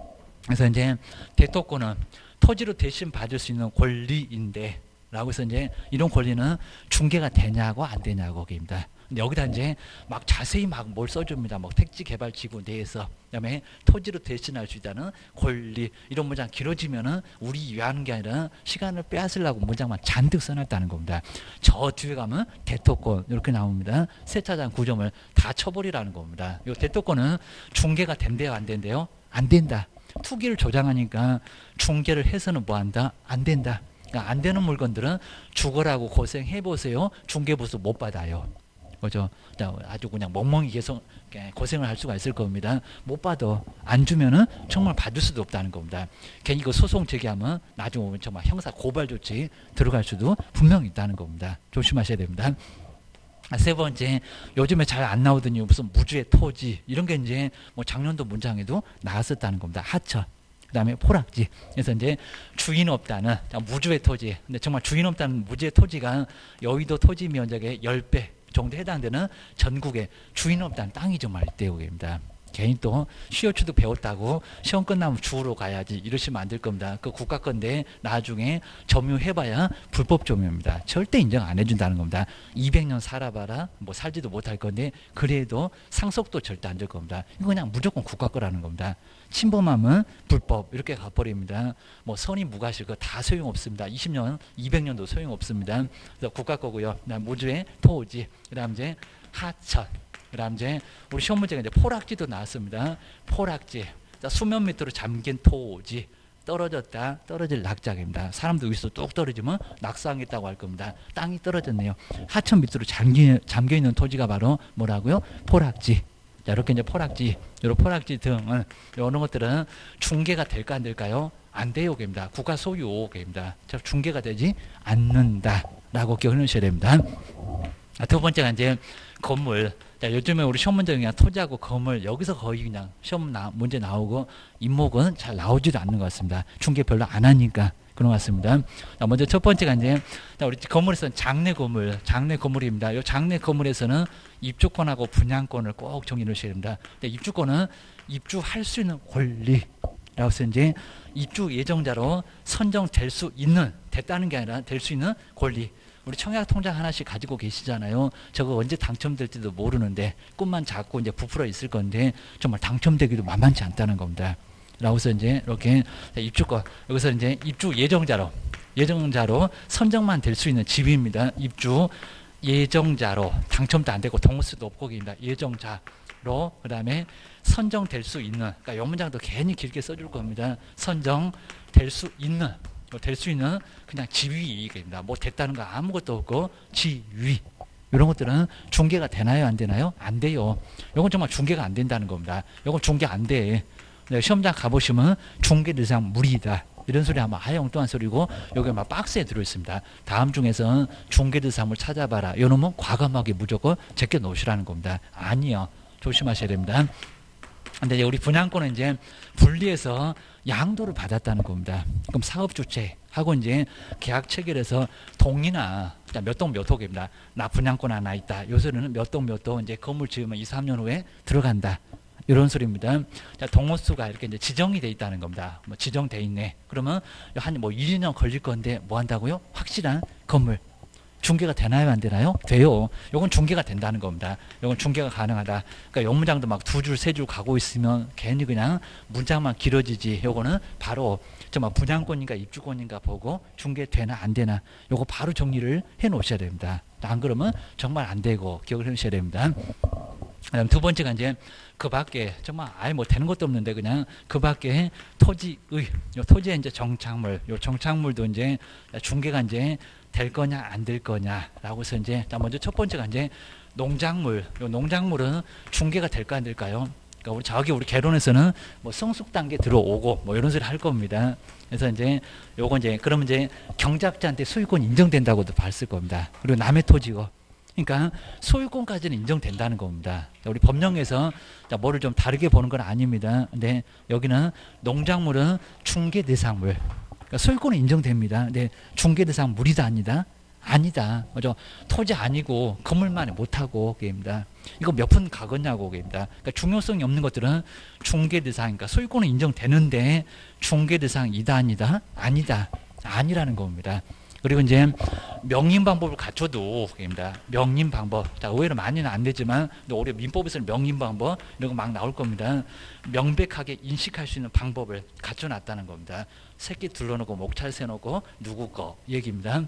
그래서 이제 대토권은 토지로 대신 받을 수 있는 권리인데 라고 해서 이제 이런 권리는 중개가 되냐고 안 되냐고 게임입니다. 여기다 이제 막 자세히 막 뭘 써줍니다. 뭐 택지개발지구 내에서 그다음에 토지로 대신할 수 있다는 권리 이런 문장 길어지면은 우리 위하는 게 아니라 시간을 빼앗으려고 문장만 잔뜩 써놨다는 겁니다. 저 뒤에 가면 대토권 이렇게 나옵니다. 세차장 구점을 다 쳐버리라는 겁니다. 이 대토권은 중개가 된대요, 안 된대요? 안 된다. 투기를 조장하니까 중개를 해서는 뭐 한다? 안 된다. 그러니까 안 되는 물건들은 죽어라고 고생해보세요. 중개보수 못 받아요. 그죠? 아주 그냥 멍멍이 계속 고생을 할 수가 있을 겁니다. 못 받아. 안 주면은 정말 받을 수도 없다는 겁니다. 괜히 그 소송 제기하면 나중에 오면 정말 형사 고발 조치 들어갈 수도 분명히 있다는 겁니다. 조심하셔야 됩니다. 세 번째, 요즘에 잘 안 나오더니 무슨 무주의 토지 이런 게 이제 뭐 작년도 문장에도 나왔었다는 겁니다. 하천. 그 다음에 포락지. 그래서 이제 주인 없다는 무주의 토지. 근데 정말 주인 없다는 무주의 토지가 여의도 토지 면적의 십 배 정도 해당되는 전국에 주인 없다는 땅이 정말 있대요. 입니다. 괜히 또 시효취득 배웠다고 시험 끝나면 주우러 가야지 이러시면 안 될 겁니다. 그 국가 건데 나중에 점유해봐야 불법 점유입니다. 절대 인정 안 해준다는 겁니다. 이백 년 살아봐라 뭐 살지도 못할 건데 그래도 상속도 절대 안 될 겁니다. 이거 그냥 무조건 국가 거라는 겁니다. 침범하면 불법 이렇게 가버립니다. 뭐 선임 무과실 그거 다 소용없습니다. 이십 년, 이백 년도 소용없습니다. 그래서 국가 거고요. 그다음 무주의 토지, 그다음 이제 하천. 그 다음 이제 우리 시험 문제가 이제 포락지도 나왔습니다. 포락지. 수면 밑으로 잠긴 토지. 떨어졌다. 떨어질 낙작입니다. 사람도 위에서 뚝 떨어지면 낙상했다고 할 겁니다. 땅이 떨어졌네요. 하천 밑으로 잠기, 잠겨있는 토지가 바로 뭐라고요? 포락지. 자, 이렇게 이제 포락지, 이런 포락지 등은 이런 것들은 중개가 될까 안 될까요? 안 돼요. 입니다. 국가 소유. 입니다. 중개가 되지 않는다라고 기억해 놓으셔야 됩니다. 두 번째가 이제 건물. 자, 요즘에 우리 시험 문제 그냥 토지하고 건물 여기서 거의 그냥 시험 나, 문제 나오고 인목은 잘 나오지도 않는 것 같습니다. 중개 별로 안 하니까 그런 것 같습니다. 자, 먼저 첫 번째가 이제 자, 우리 건물에서는 장내 건물, 장내 건물입니다. 이 장내 건물에서는 입주권하고 분양권을 꼭 정해 놓으셔야 됩니다. 입주권은 입주할 수 있는 권리. 라고서 이제 입주 예정자로 선정될 수 있는 됐다는 게 아니라 될 수 있는 권리. 우리 청약 통장 하나씩 가지고 계시잖아요. 저거 언제 당첨될지도 모르는데 꿈만 작고 이제 부풀어 있을 건데 정말 당첨되기도 만만치 않다는 겁니다. 라고서 이제 이렇게 입주권 여기서 이제 입주 예정자로 예정자로 선정만 될 수 있는 집입니다. 입주 예정자로 당첨도 안 되고 동호수도 없고 입니다. 예정자로 그다음에 선정될 수 있는 그러니까 이 문장도 괜히 길게 써줄 겁니다. 선정될 수 있는 될 수 있는 그냥 지위입니다. 뭐 됐다는 거 아무것도 없고 지위 이런 것들은 중개가 되나요? 안 되나요? 안 돼요. 이건 정말 중개가 안 된다는 겁니다. 이건 중개 안 돼. 네, 시험장 가보시면 중개 대상 무리이다. 이런 소리 하면 아예 엉뚱한 소리고 여기 막 박스에 들어있습니다. 다음 중에서 중개 대상을 찾아봐라. 이놈은 과감하게 무조건 제껴 놓으시라는 겁니다. 아니요. 조심하셔야 됩니다. 근데 이제 우리 분양권은 이제 분리해서 양도를 받았다는 겁니다. 그럼 사업주체하고 이제 계약 체결해서 동이나 몇 동 몇 호입니다. 나 분양권 하나 있다. 요 소리는 몇 동 몇 호 이제 건물 지으면 이, 삼 년 후에 들어간다. 이런 소리입니다. 자, 동호수가 이렇게 이제 지정이 돼 있다는 겁니다. 뭐 지정돼 있네. 그러면 한 뭐 일, 이 년 걸릴 건데 뭐 한다고요? 확실한 건물. 중개가 되나요? 안 되나요? 돼요. 요건 중개가 된다는 겁니다. 요건 중개가 가능하다. 그러니까 요 문장도 막 두 줄, 세 줄 가고 있으면 괜히 그냥 문장만 길어지지. 요거는 바로 정말 분양권인가 입주권인가 보고 중개 되나 안 되나 요거 바로 정리를 해 놓으셔야 됩니다. 안 그러면 정말 안 되고 기억을 해 놓으셔야 됩니다. 그다음 두 번째가 이제 그 밖에 정말 아예 뭐 되는 것도 없는데 그냥 그 밖에 토지의 요 토지의 이제 정착물 요 정착물도 이제 중개가 이제 될 거냐 안 될 거냐라고 해서 이제 먼저 첫 번째가 이제 농작물 요 농작물은 중개가 될까 안 될까요? 그러니까 우리 저기 우리 개론에서는 뭐 성숙 단계 들어오고 뭐 이런 소리 할 겁니다. 그래서 이제 요거 이제 그러면 이제 경작자한테 소유권 인정된다고도 봤을 겁니다. 그리고 남의 토지고 그러니까 소유권까지는 인정된다는 겁니다. 우리 법령에서 뭐를 좀 다르게 보는 건 아닙니다. 근데 여기는 농작물은 중개 대상물. 그러니까 소유권은 인정됩니다. 근데 중개 대상 물이다 아니다? 아니다. 그죠? 토지 아니고 건물만 못하고 게임이다. 이거 몇 푼 가겠냐고 게임이다. 그러니까 중요성이 없는 것들은 중개 대상이니까 소유권은 인정되는데 중개 대상이다 아니다? 아니다. 아니라는 겁니다. 그리고 이제 명인 방법을 갖춰도 입니다. 명인 방법. 자, 의외로 많이는 안 되지만 올해 민법에서는 명인 방법 이런 거 막 나올 겁니다. 명백하게 인식할 수 있는 방법을 갖춰놨다는 겁니다. 새끼 둘러놓고 목찰 세놓고 누구 거 얘기입니다.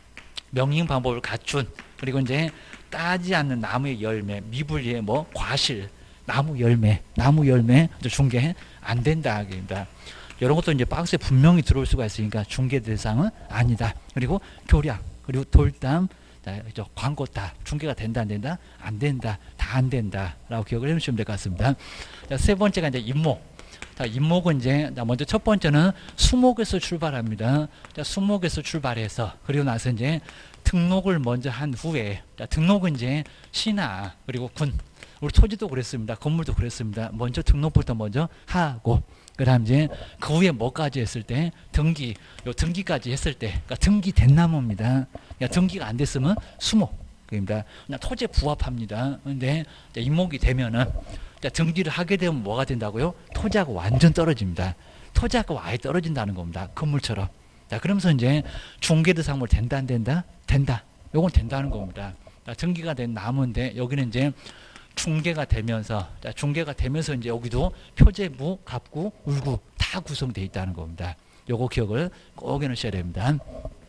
명인 방법을 갖춘 그리고 이제 따지 않는 나무의 열매, 미분리의 뭐 과실, 나무 열매, 나무 열매 중개 안 된다 얘기입니다. 이런 것도 이제 박스에 분명히 들어올 수가 있으니까 중개 대상은 아니다. 그리고 교량, 그리고 돌담, 광고 다 중개가 된다 안 된다? 안 된다. 다 안 된다라고 기억을 해주시면 될 것 같습니다. 자, 세 번째가 이제 임목. 자, 임목은 이제 먼저 첫 번째는 수목에서 출발합니다. 자, 수목에서 출발해서 그리고 나서 이제 등록을 먼저 한 후에 자, 등록은 이제 시나 그리고 군 우리 토지도 그랬습니다. 건물도 그랬습니다. 먼저 등록부터 먼저 하고 그 다음 이제 그 후에 뭐까지 했을 때 등기 요 등기까지 했을 때 그러니까 등기된 나무입니다. 그러니까 등기가 안 됐으면 수목입니다. 그냥 토지에 부합합니다. 근데 임목이 되면은 등기를 하게 되면 뭐가 된다고요? 토지하고 완전 떨어집니다. 토지하고 아예 떨어진다는 겁니다. 건물처럼. 자, 그러면서 이제 중개대상물 된다 안 된다? 된다. 요건 된다는 겁니다. 자, 등기가 된 나무인데 여기는 이제 중개가 되면서 자, 중개가 되면서 이제 여기도 표제부, 갑구, 울구 다 구성되어 있다는 겁니다. 요거 기억을 꼭 해놓으셔야 됩니다.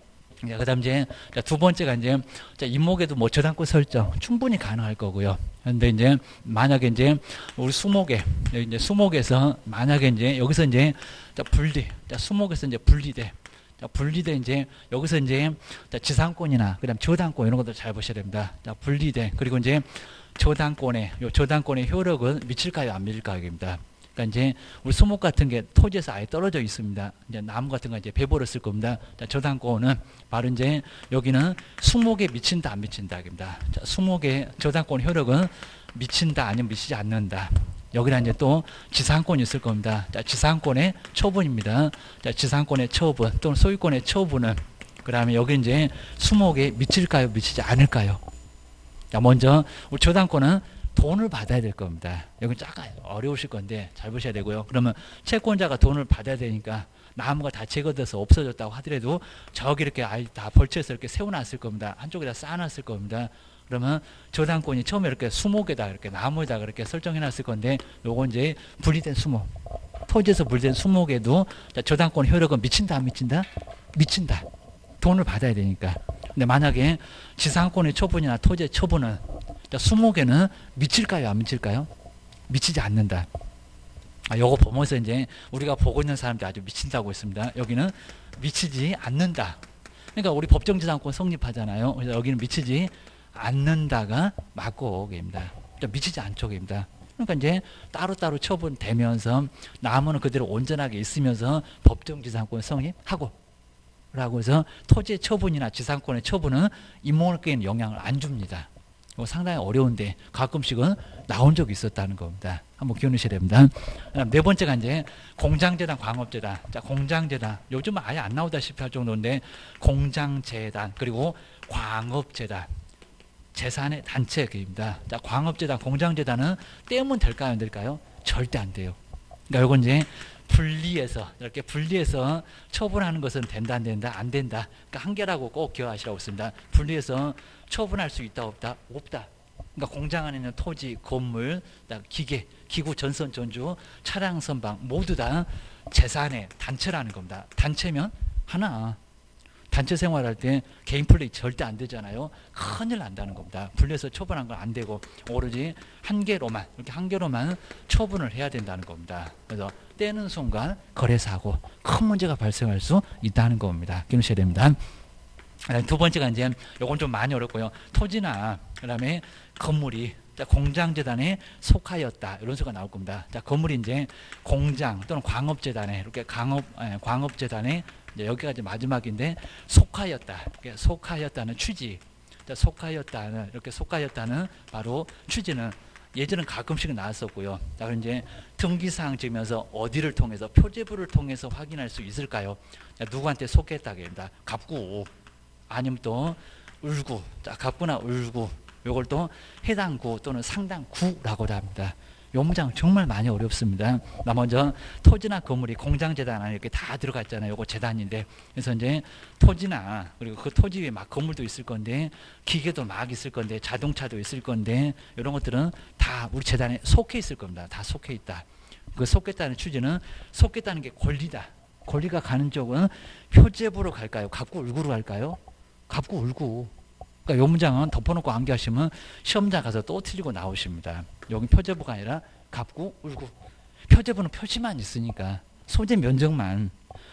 그 다음 이제 두 번째가 이제 임목에도 뭐 저당권 설정 충분히 가능할 거고요. 근데 이제 만약에 이제 우리 수목에 이제 수목에서 만약에 이제 여기서 이제 분리 수목에서 이제 분리돼 분리돼 이제 여기서 이제 지상권이나 그다음 저당권 이런 것들 잘 보셔야 됩니다. 분리돼 그리고 이제 저당권의 요 저당권의 효력은 미칠까요 안 미칠까요입니다. 그러니까 이제 우리 수목 같은 게 토지에서 아예 떨어져 있습니다. 이제 나무 같은 거 이제 베버렸을 겁니다. 자, 저당권은 바로 이제 여기는 수목에 미친다 안 미친다입니다. 자, 수목의 저당권 효력은 미친다 아니면 미치지 않는다. 여기는 이제 또 지상권이 있을 겁니다. 자, 지상권의 처분입니다. 자, 지상권의 처분 또는 소유권의 처분은 그다음에 여기 이제 수목에 미칠까요 미치지 않을까요? 자, 먼저 우리 저당권은 돈을 받아야 될 겁니다. 여기 약간 어려우실 건데 잘 보셔야 되고요. 그러면 채권자가 돈을 받아야 되니까 나무가 다 제거돼서 없어졌다고 하더라도 저기 이렇게 아예 다 벌쳐서 이렇게 세워놨을 겁니다. 한쪽에다 쌓아놨을 겁니다. 그러면 저당권이 처음에 이렇게 수목에다 이렇게 나무에다 그렇게 설정해놨을 건데 요거 이제 분리된 수목. 토지에서 분리된 수목에도 저당권 효력은 미친다 안 미친다? 미친다. 돈을 받아야 되니까. 근데 만약에 지상권의 처분이나 토지의 처분은 수목에는 미칠까요 안 미칠까요? 미치지 않는다. 아, 요거 보면서 이제 우리가 보고 있는 사람들이 아주 미친다고 했습니다. 여기는 미치지 않는다. 그러니까 우리 법정지상권 성립하잖아요. 그래서 여기는 미치지 않는다가 맞고 입니다. 미치지 않죠 입니다. 그러니까 이제 따로따로 처분되면서 나무는 그대로 온전하게 있으면서 법정지상권 성립하고 라고 해서 토지의 처분이나 지상권의 처분은 인목에게는 영향을 안 줍니다. 이거 상당히 어려운데 가끔씩은 나온 적이 있었다는 겁니다. 한번 기억하셔야 됩니다. 네 번째가 이제 공장재단, 광업재단. 자, 공장재단. 요즘은 아예 안 나오다시피 할 정도인데 공장재단 그리고 광업재단. 재산의 단체입니다. 자, 광업재단, 공장재단은 떼면 될까요, 안 될까요? 절대 안 돼요. 그러니까 이건 이제 분리해서 이렇게 분리해서 처분하는 것은 된다, 안 된다, 안 된다. 그러니까 한계라고 꼭 기억하시라고 했습니다. 분리해서 처분할 수 있다, 없다, 없다. 그러니까 공장 안에 있는 토지, 건물, 기계, 기구, 전선, 전주, 차량, 선박 모두 다 재산의 단체라는 겁니다. 단체면 하나. 단체 생활할 때 개인 플레이 절대 안 되잖아요. 큰일 난다는 겁니다. 분리해서 처분한 건 안 되고 오로지 한 개로만 이렇게 한 개로만 처분을 해야 된다는 겁니다. 그래서 떼는 순간 거래사고 큰 문제가 발생할 수 있다는 겁니다. 기억하셔야 됩니다. 두 번째가 이제 요건 좀 많이 어렵고요. 토지나 그다음에 건물이 공장재단에 속하였다 이런 수가 나올 겁니다. 자, 건물이 이제 공장 또는 광업재단에 이렇게 광업 예, 광업재단에 이제 여기까지 마지막인데 속하였다. 속하였다는 취지. 자, 속하였다는 이렇게 속하였다는 바로 취지는 예전은 가끔씩 나왔었고요. 자, 이제 등기사항 찍으면서 어디를 통해서 표제부를 통해서 확인할 수 있을까요? 자, 누구한테 속했다입니다. 갑구 아니면 또 울구. 자, 갑구나 울구. 요걸 또 해당구 또는 상당구라고도 합니다. 요 문장 정말 많이 어렵습니다. 나 먼저 토지나 건물이 공장재단 안에 이렇게 다 들어가 있잖아요. 요거 재단인데. 그래서 이제 토지나 그리고 그 토지 위에 막 건물도 있을 건데 기계도 막 있을 건데 자동차도 있을 건데 이런 것들은 다 우리 재단에 속해 있을 겁니다. 다 속해 있다. 그 속했다는 취지는 속했다는 게 권리다. 권리가 가는 쪽은 표제부로 갈까요? 갑구 울구로 갈까요? 갑구 울구. 그러니까 이 문장은 덮어놓고 암기하시면 시험장 가서 또 틀리고 나오십니다. 여기 표제부가 아니라 갑구, 울구. 표제부는 표시만 있으니까 소재 면적만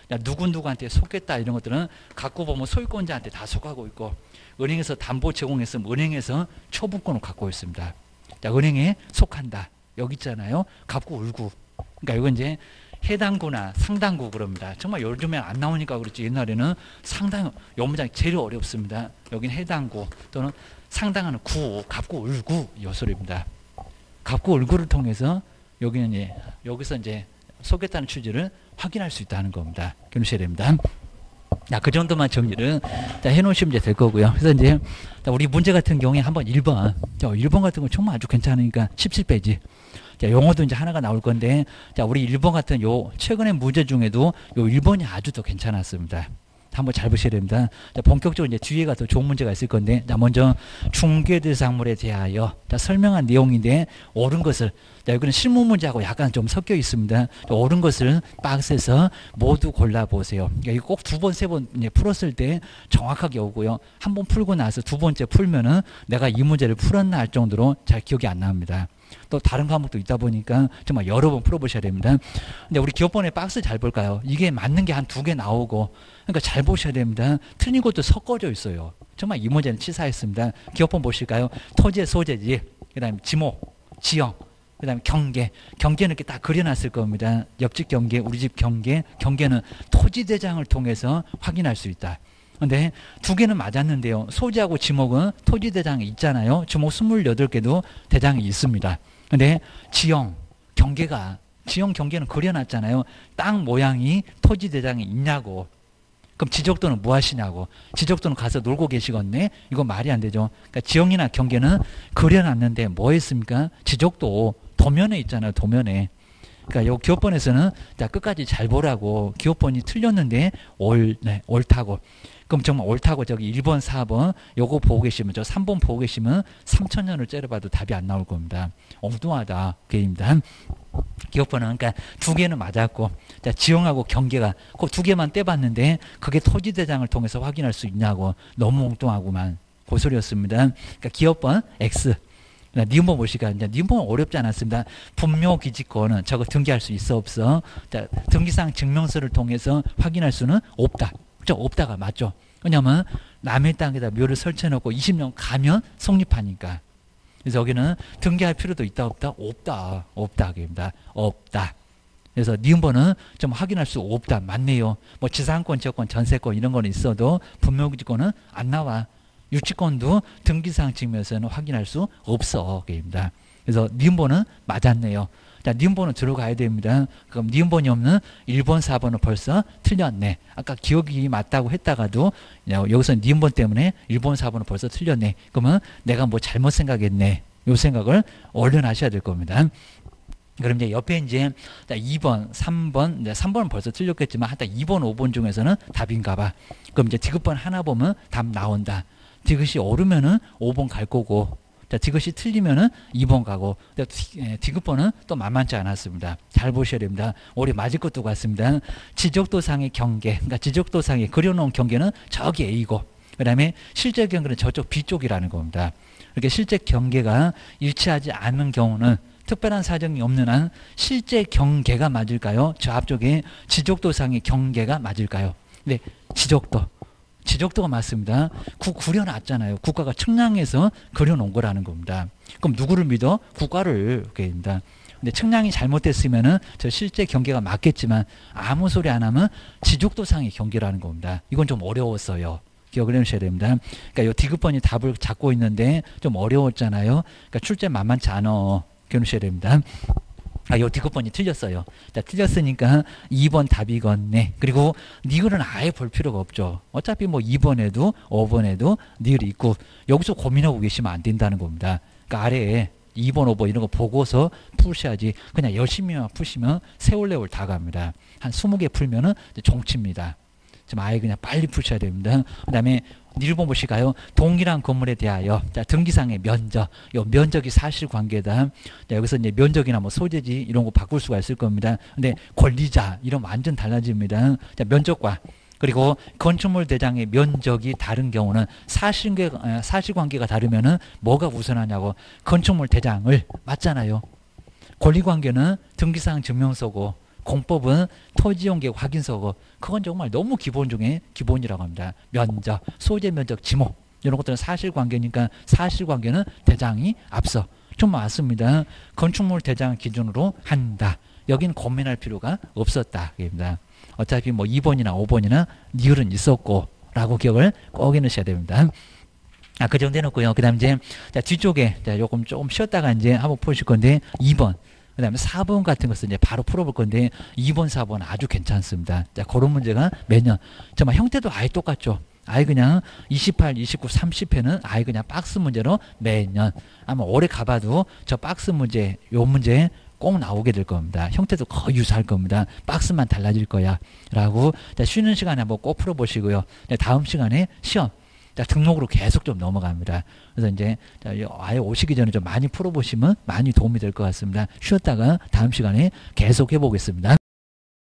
누구누구한테 속했다 이런 것들은 갖고 보면 소유권자한테 다 속하고 있고 은행에서 담보 제공했으면 은행에서 처분권을 갖고 있습니다. 자, 은행에 속한다. 여기 있잖아요. 갑구, 울구. 그러니까 이건 이제 해당구나 상당구 그럽니다. 정말 요즘에 안 나오니까 그렇지 옛날에는 상당, 요 문장이 제일 어렵습니다. 여기는 해당구 또는 상당하는 구, 갑구, 울구 요 소리입니다. 갑구, 울구를 통해서 여기는 이제 여기서 이제 속했다는 취지를 확인할 수 있다는 겁니다. 기억하셔야 됩니다. 자, 그 정도만 정리를 자, 해놓으시면 이제 될 거고요. 그래서 이제 우리 문제 같은 경우에 한번 일 번, 자, 일 번 같은 거 정말 아주 괜찮으니까 십칠 페이지. 자, 용어도 이제 하나가 나올 건데, 자, 우리 일 번 같은 요, 최근의 문제 중에도 요 일 번이 아주 더 괜찮았습니다. 한번 잘 보셔야 됩니다. 자, 본격적으로 이제 뒤에가 더 좋은 문제가 있을 건데, 자, 먼저 중개대상물에 대하여 자, 설명한 내용인데, 옳은 것을, 자, 여기는 실무 문제하고 약간 좀 섞여 있습니다. 자, 옳은 것을 박스에서 모두 골라보세요. 그러니까 꼭 두 번, 세 번 풀었을 때 정확하게 오고요. 한 번 풀고 나서 두 번째 풀면은 내가 이 문제를 풀었나 할 정도로 잘 기억이 안 납니다. 또 다른 과목도 있다 보니까 정말 여러 번 풀어보셔야 됩니다. 근데 우리 기업번호의 박스 잘 볼까요? 이게 맞는 게 한 두 개 나오고, 그러니까 잘 보셔야 됩니다. 틀린 것도 섞어져 있어요. 정말 이 문제는 치사했습니다. 기업번 보실까요? 토지의 소재지, 그 다음에 지목, 지형, 그 다음에 경계. 경계는 이렇게 딱 그려놨을 겁니다. 옆집 경계, 우리 집 경계. 경계는 토지대장을 통해서 확인할 수 있다. 근데 두 개는 맞았는데요. 소지하고 지목은 토지대장이 있잖아요. 지목 스물여덟 개도 대장이 있습니다. 근데 지형, 경계가, 지형 경계는 그려놨잖아요. 땅 모양이 토지대장이 있냐고. 그럼 지적도는 뭐 하시냐고. 지적도는 가서 놀고 계시겠네? 이거 말이 안 되죠. 그러니까 지형이나 경계는 그려놨는데 뭐 했습니까? 지적도 도면에 있잖아요. 도면에. 그러니까 요 기업번에서는 자, 끝까지 잘 보라고. 기업번이 틀렸는데 옳, 네, 옳다고. 그럼 정말 옳다고 저기 일 번, 사 번 요거 보고 계시면 저 삼 번 보고 계시면 삼천 년을 째려봐도 답이 안 나올 겁니다. 엉뚱하다. 그게입니다. 기업번은 그러니까 두 개는 맞았고, 자, 지형하고 경계가 그 두 개만 떼봤는데 그게 토지대장을 통해서 확인할 수 있냐고. 너무 엉뚱하구만. 그 소리였습니다. 그러니까 기업번 X. 니은번 보시까 이제 니은번은 어렵지 않았습니다. 분묘 기지권은 저거 등기할 수 있어 없어? 자, 등기상 증명서를 통해서 확인할 수는 없다. 그죠? 없다가 맞죠? 왜냐하면 남의 땅에다 묘를 설치해놓고 이십 년 가면 성립하니까. 그래서 여기는 등기할 필요도 있다 없다? 없다. 없다. 입니다. 없다. 그래서 니은번은 좀 확인할 수 없다. 맞네요. 뭐 지상권, 지역권, 전세권 이런 거는 있어도 분묘지권은 안 나와. 유치권도 등기상 측면에서는 확인할 수 없어. 입니다. 그래서 니은번은 맞았네요. 자, 니은번은 들어가야 됩니다. 그럼 니은번이 없는 일 번, 사 번은 벌써 틀렸네. 아까 기억이 맞다고 했다가도 여기서 니은번 때문에 일 번, 사 번은 벌써 틀렸네. 그러면 내가 뭐 잘못 생각했네. 요 생각을 얼른 하셔야 될 겁니다. 그럼 이제 옆에 이제 이 번, 삼 번, 이제 삼 번은 벌써 틀렸겠지만 하여튼 이 번, 오 번 중에서는 답인가 봐. 그럼 이제 디귿번 하나 보면 답 나온다. 디귿이 오르면은 오 번 갈 거고, 자, 디귿이 틀리면은 이 번 가고, 디귿번은 또 만만치 않았습니다. 잘 보셔야 됩니다. 우리 맞을 것도 같습니다. 지적도상의 경계, 그러니까 지적도상에 그려놓은 경계는 저기 A고, 그 다음에 실제 경계는 저쪽 B쪽이라는 겁니다. 이렇게 실제 경계가 일치하지 않는 경우는 특별한 사정이 없는 한 실제 경계가 맞을까요? 저 앞쪽에 지적도상의 경계가 맞을까요? 네, 지적도. 지적도가 맞습니다. 구 그려놨잖아요. 국가가 측량해서 그려놓은 거라는 겁니다. 그럼 누구를 믿어? 국가를. 그럽니다. 근데 측량이 잘못됐으면은 저 실제 경계가 맞겠지만 아무 소리 안 하면 지적도상의 경계라는 겁니다. 이건 좀 어려웠어요. 기억을 해주셔야 됩니다. 그러니까 요 디귿번이 답을 잡고 있는데 좀 어려웠잖아요. 그러니까 출제 만만치 않아. 기억하셔야 됩니다. 아, 요 디귿번이 틀렸어요. 자, 틀렸으니까 이 번 답이겠네. 그리고 니을은 아예 볼 필요가 없죠. 어차피 뭐 이 번에도 오 번에도 니을이 있고 여기서 고민하고 계시면 안 된다는 겁니다. 그러니까 아래에 이 번, 오 번 이런 거 보고서 푸셔야지. 그냥 열심히만 푸시면 세월레월 다 갑니다. 한 스무 개 풀면은 종치입니다. 좀 아예 그냥 빨리 푸셔야 됩니다. 그 다음에 일 번 보실까요? 동일한 건물에 대하여 자, 등기상의 면적, 요 면적이 사실관계다. 자, 여기서 이제 면적이나 뭐 소재지 이런 거 바꿀 수가 있을 겁니다. 근데 권리자 이런 완전 달라집니다. 자, 면적과 그리고 건축물 대장의 면적이 다른 경우는 사실관계, 사실관계가 다르면은 뭐가 우선하냐고. 건축물 대장을 맞잖아요. 권리관계는 등기상 증명서고 공법은 토지용계획 확인서고 그건 정말 너무 기본 중에 기본이라고 합니다. 면적, 소재 면적, 지목 이런 것들은 사실관계니까 사실관계는 대장이 앞서. 좀 맞습니다. 건축물 대장 기준으로 한다. 여기는 고민할 필요가 없었다. 입니다. 어차피 뭐 이 번이나 오 번이나 니을은 있었고 라고 기억을 꼭 해놓으셔야 됩니다. 아, 그 정도 해놓고요. 그 다음 이제 자, 뒤쪽에 자, 조금 조금 쉬었다가 이제 한번 보실 건데 이 번. 그 다음에 사 번 같은 것은 이제 바로 풀어볼 건데 이 번, 사 번 아주 괜찮습니다. 자, 그런 문제가 매년. 정말 형태도 아예 똑같죠. 아예 그냥 이십팔, 이십구, 삼십 회는 아예 그냥 박스 문제로 매년. 아마 오래 가봐도 저 박스 문제, 요 문제 꼭 나오게 될 겁니다. 형태도 거의 유사할 겁니다. 박스만 달라질 거야. 라고 자, 쉬는 시간에 한번 꼭 풀어보시고요. 자, 다음 시간에 시험. 자, 등록으로 계속 좀 넘어갑니다. 그래서 이제 아예 오시기 전에 좀 많이 풀어보시면 많이 도움이 될 것 같습니다. 쉬었다가 다음 시간에 계속 해보겠습니다.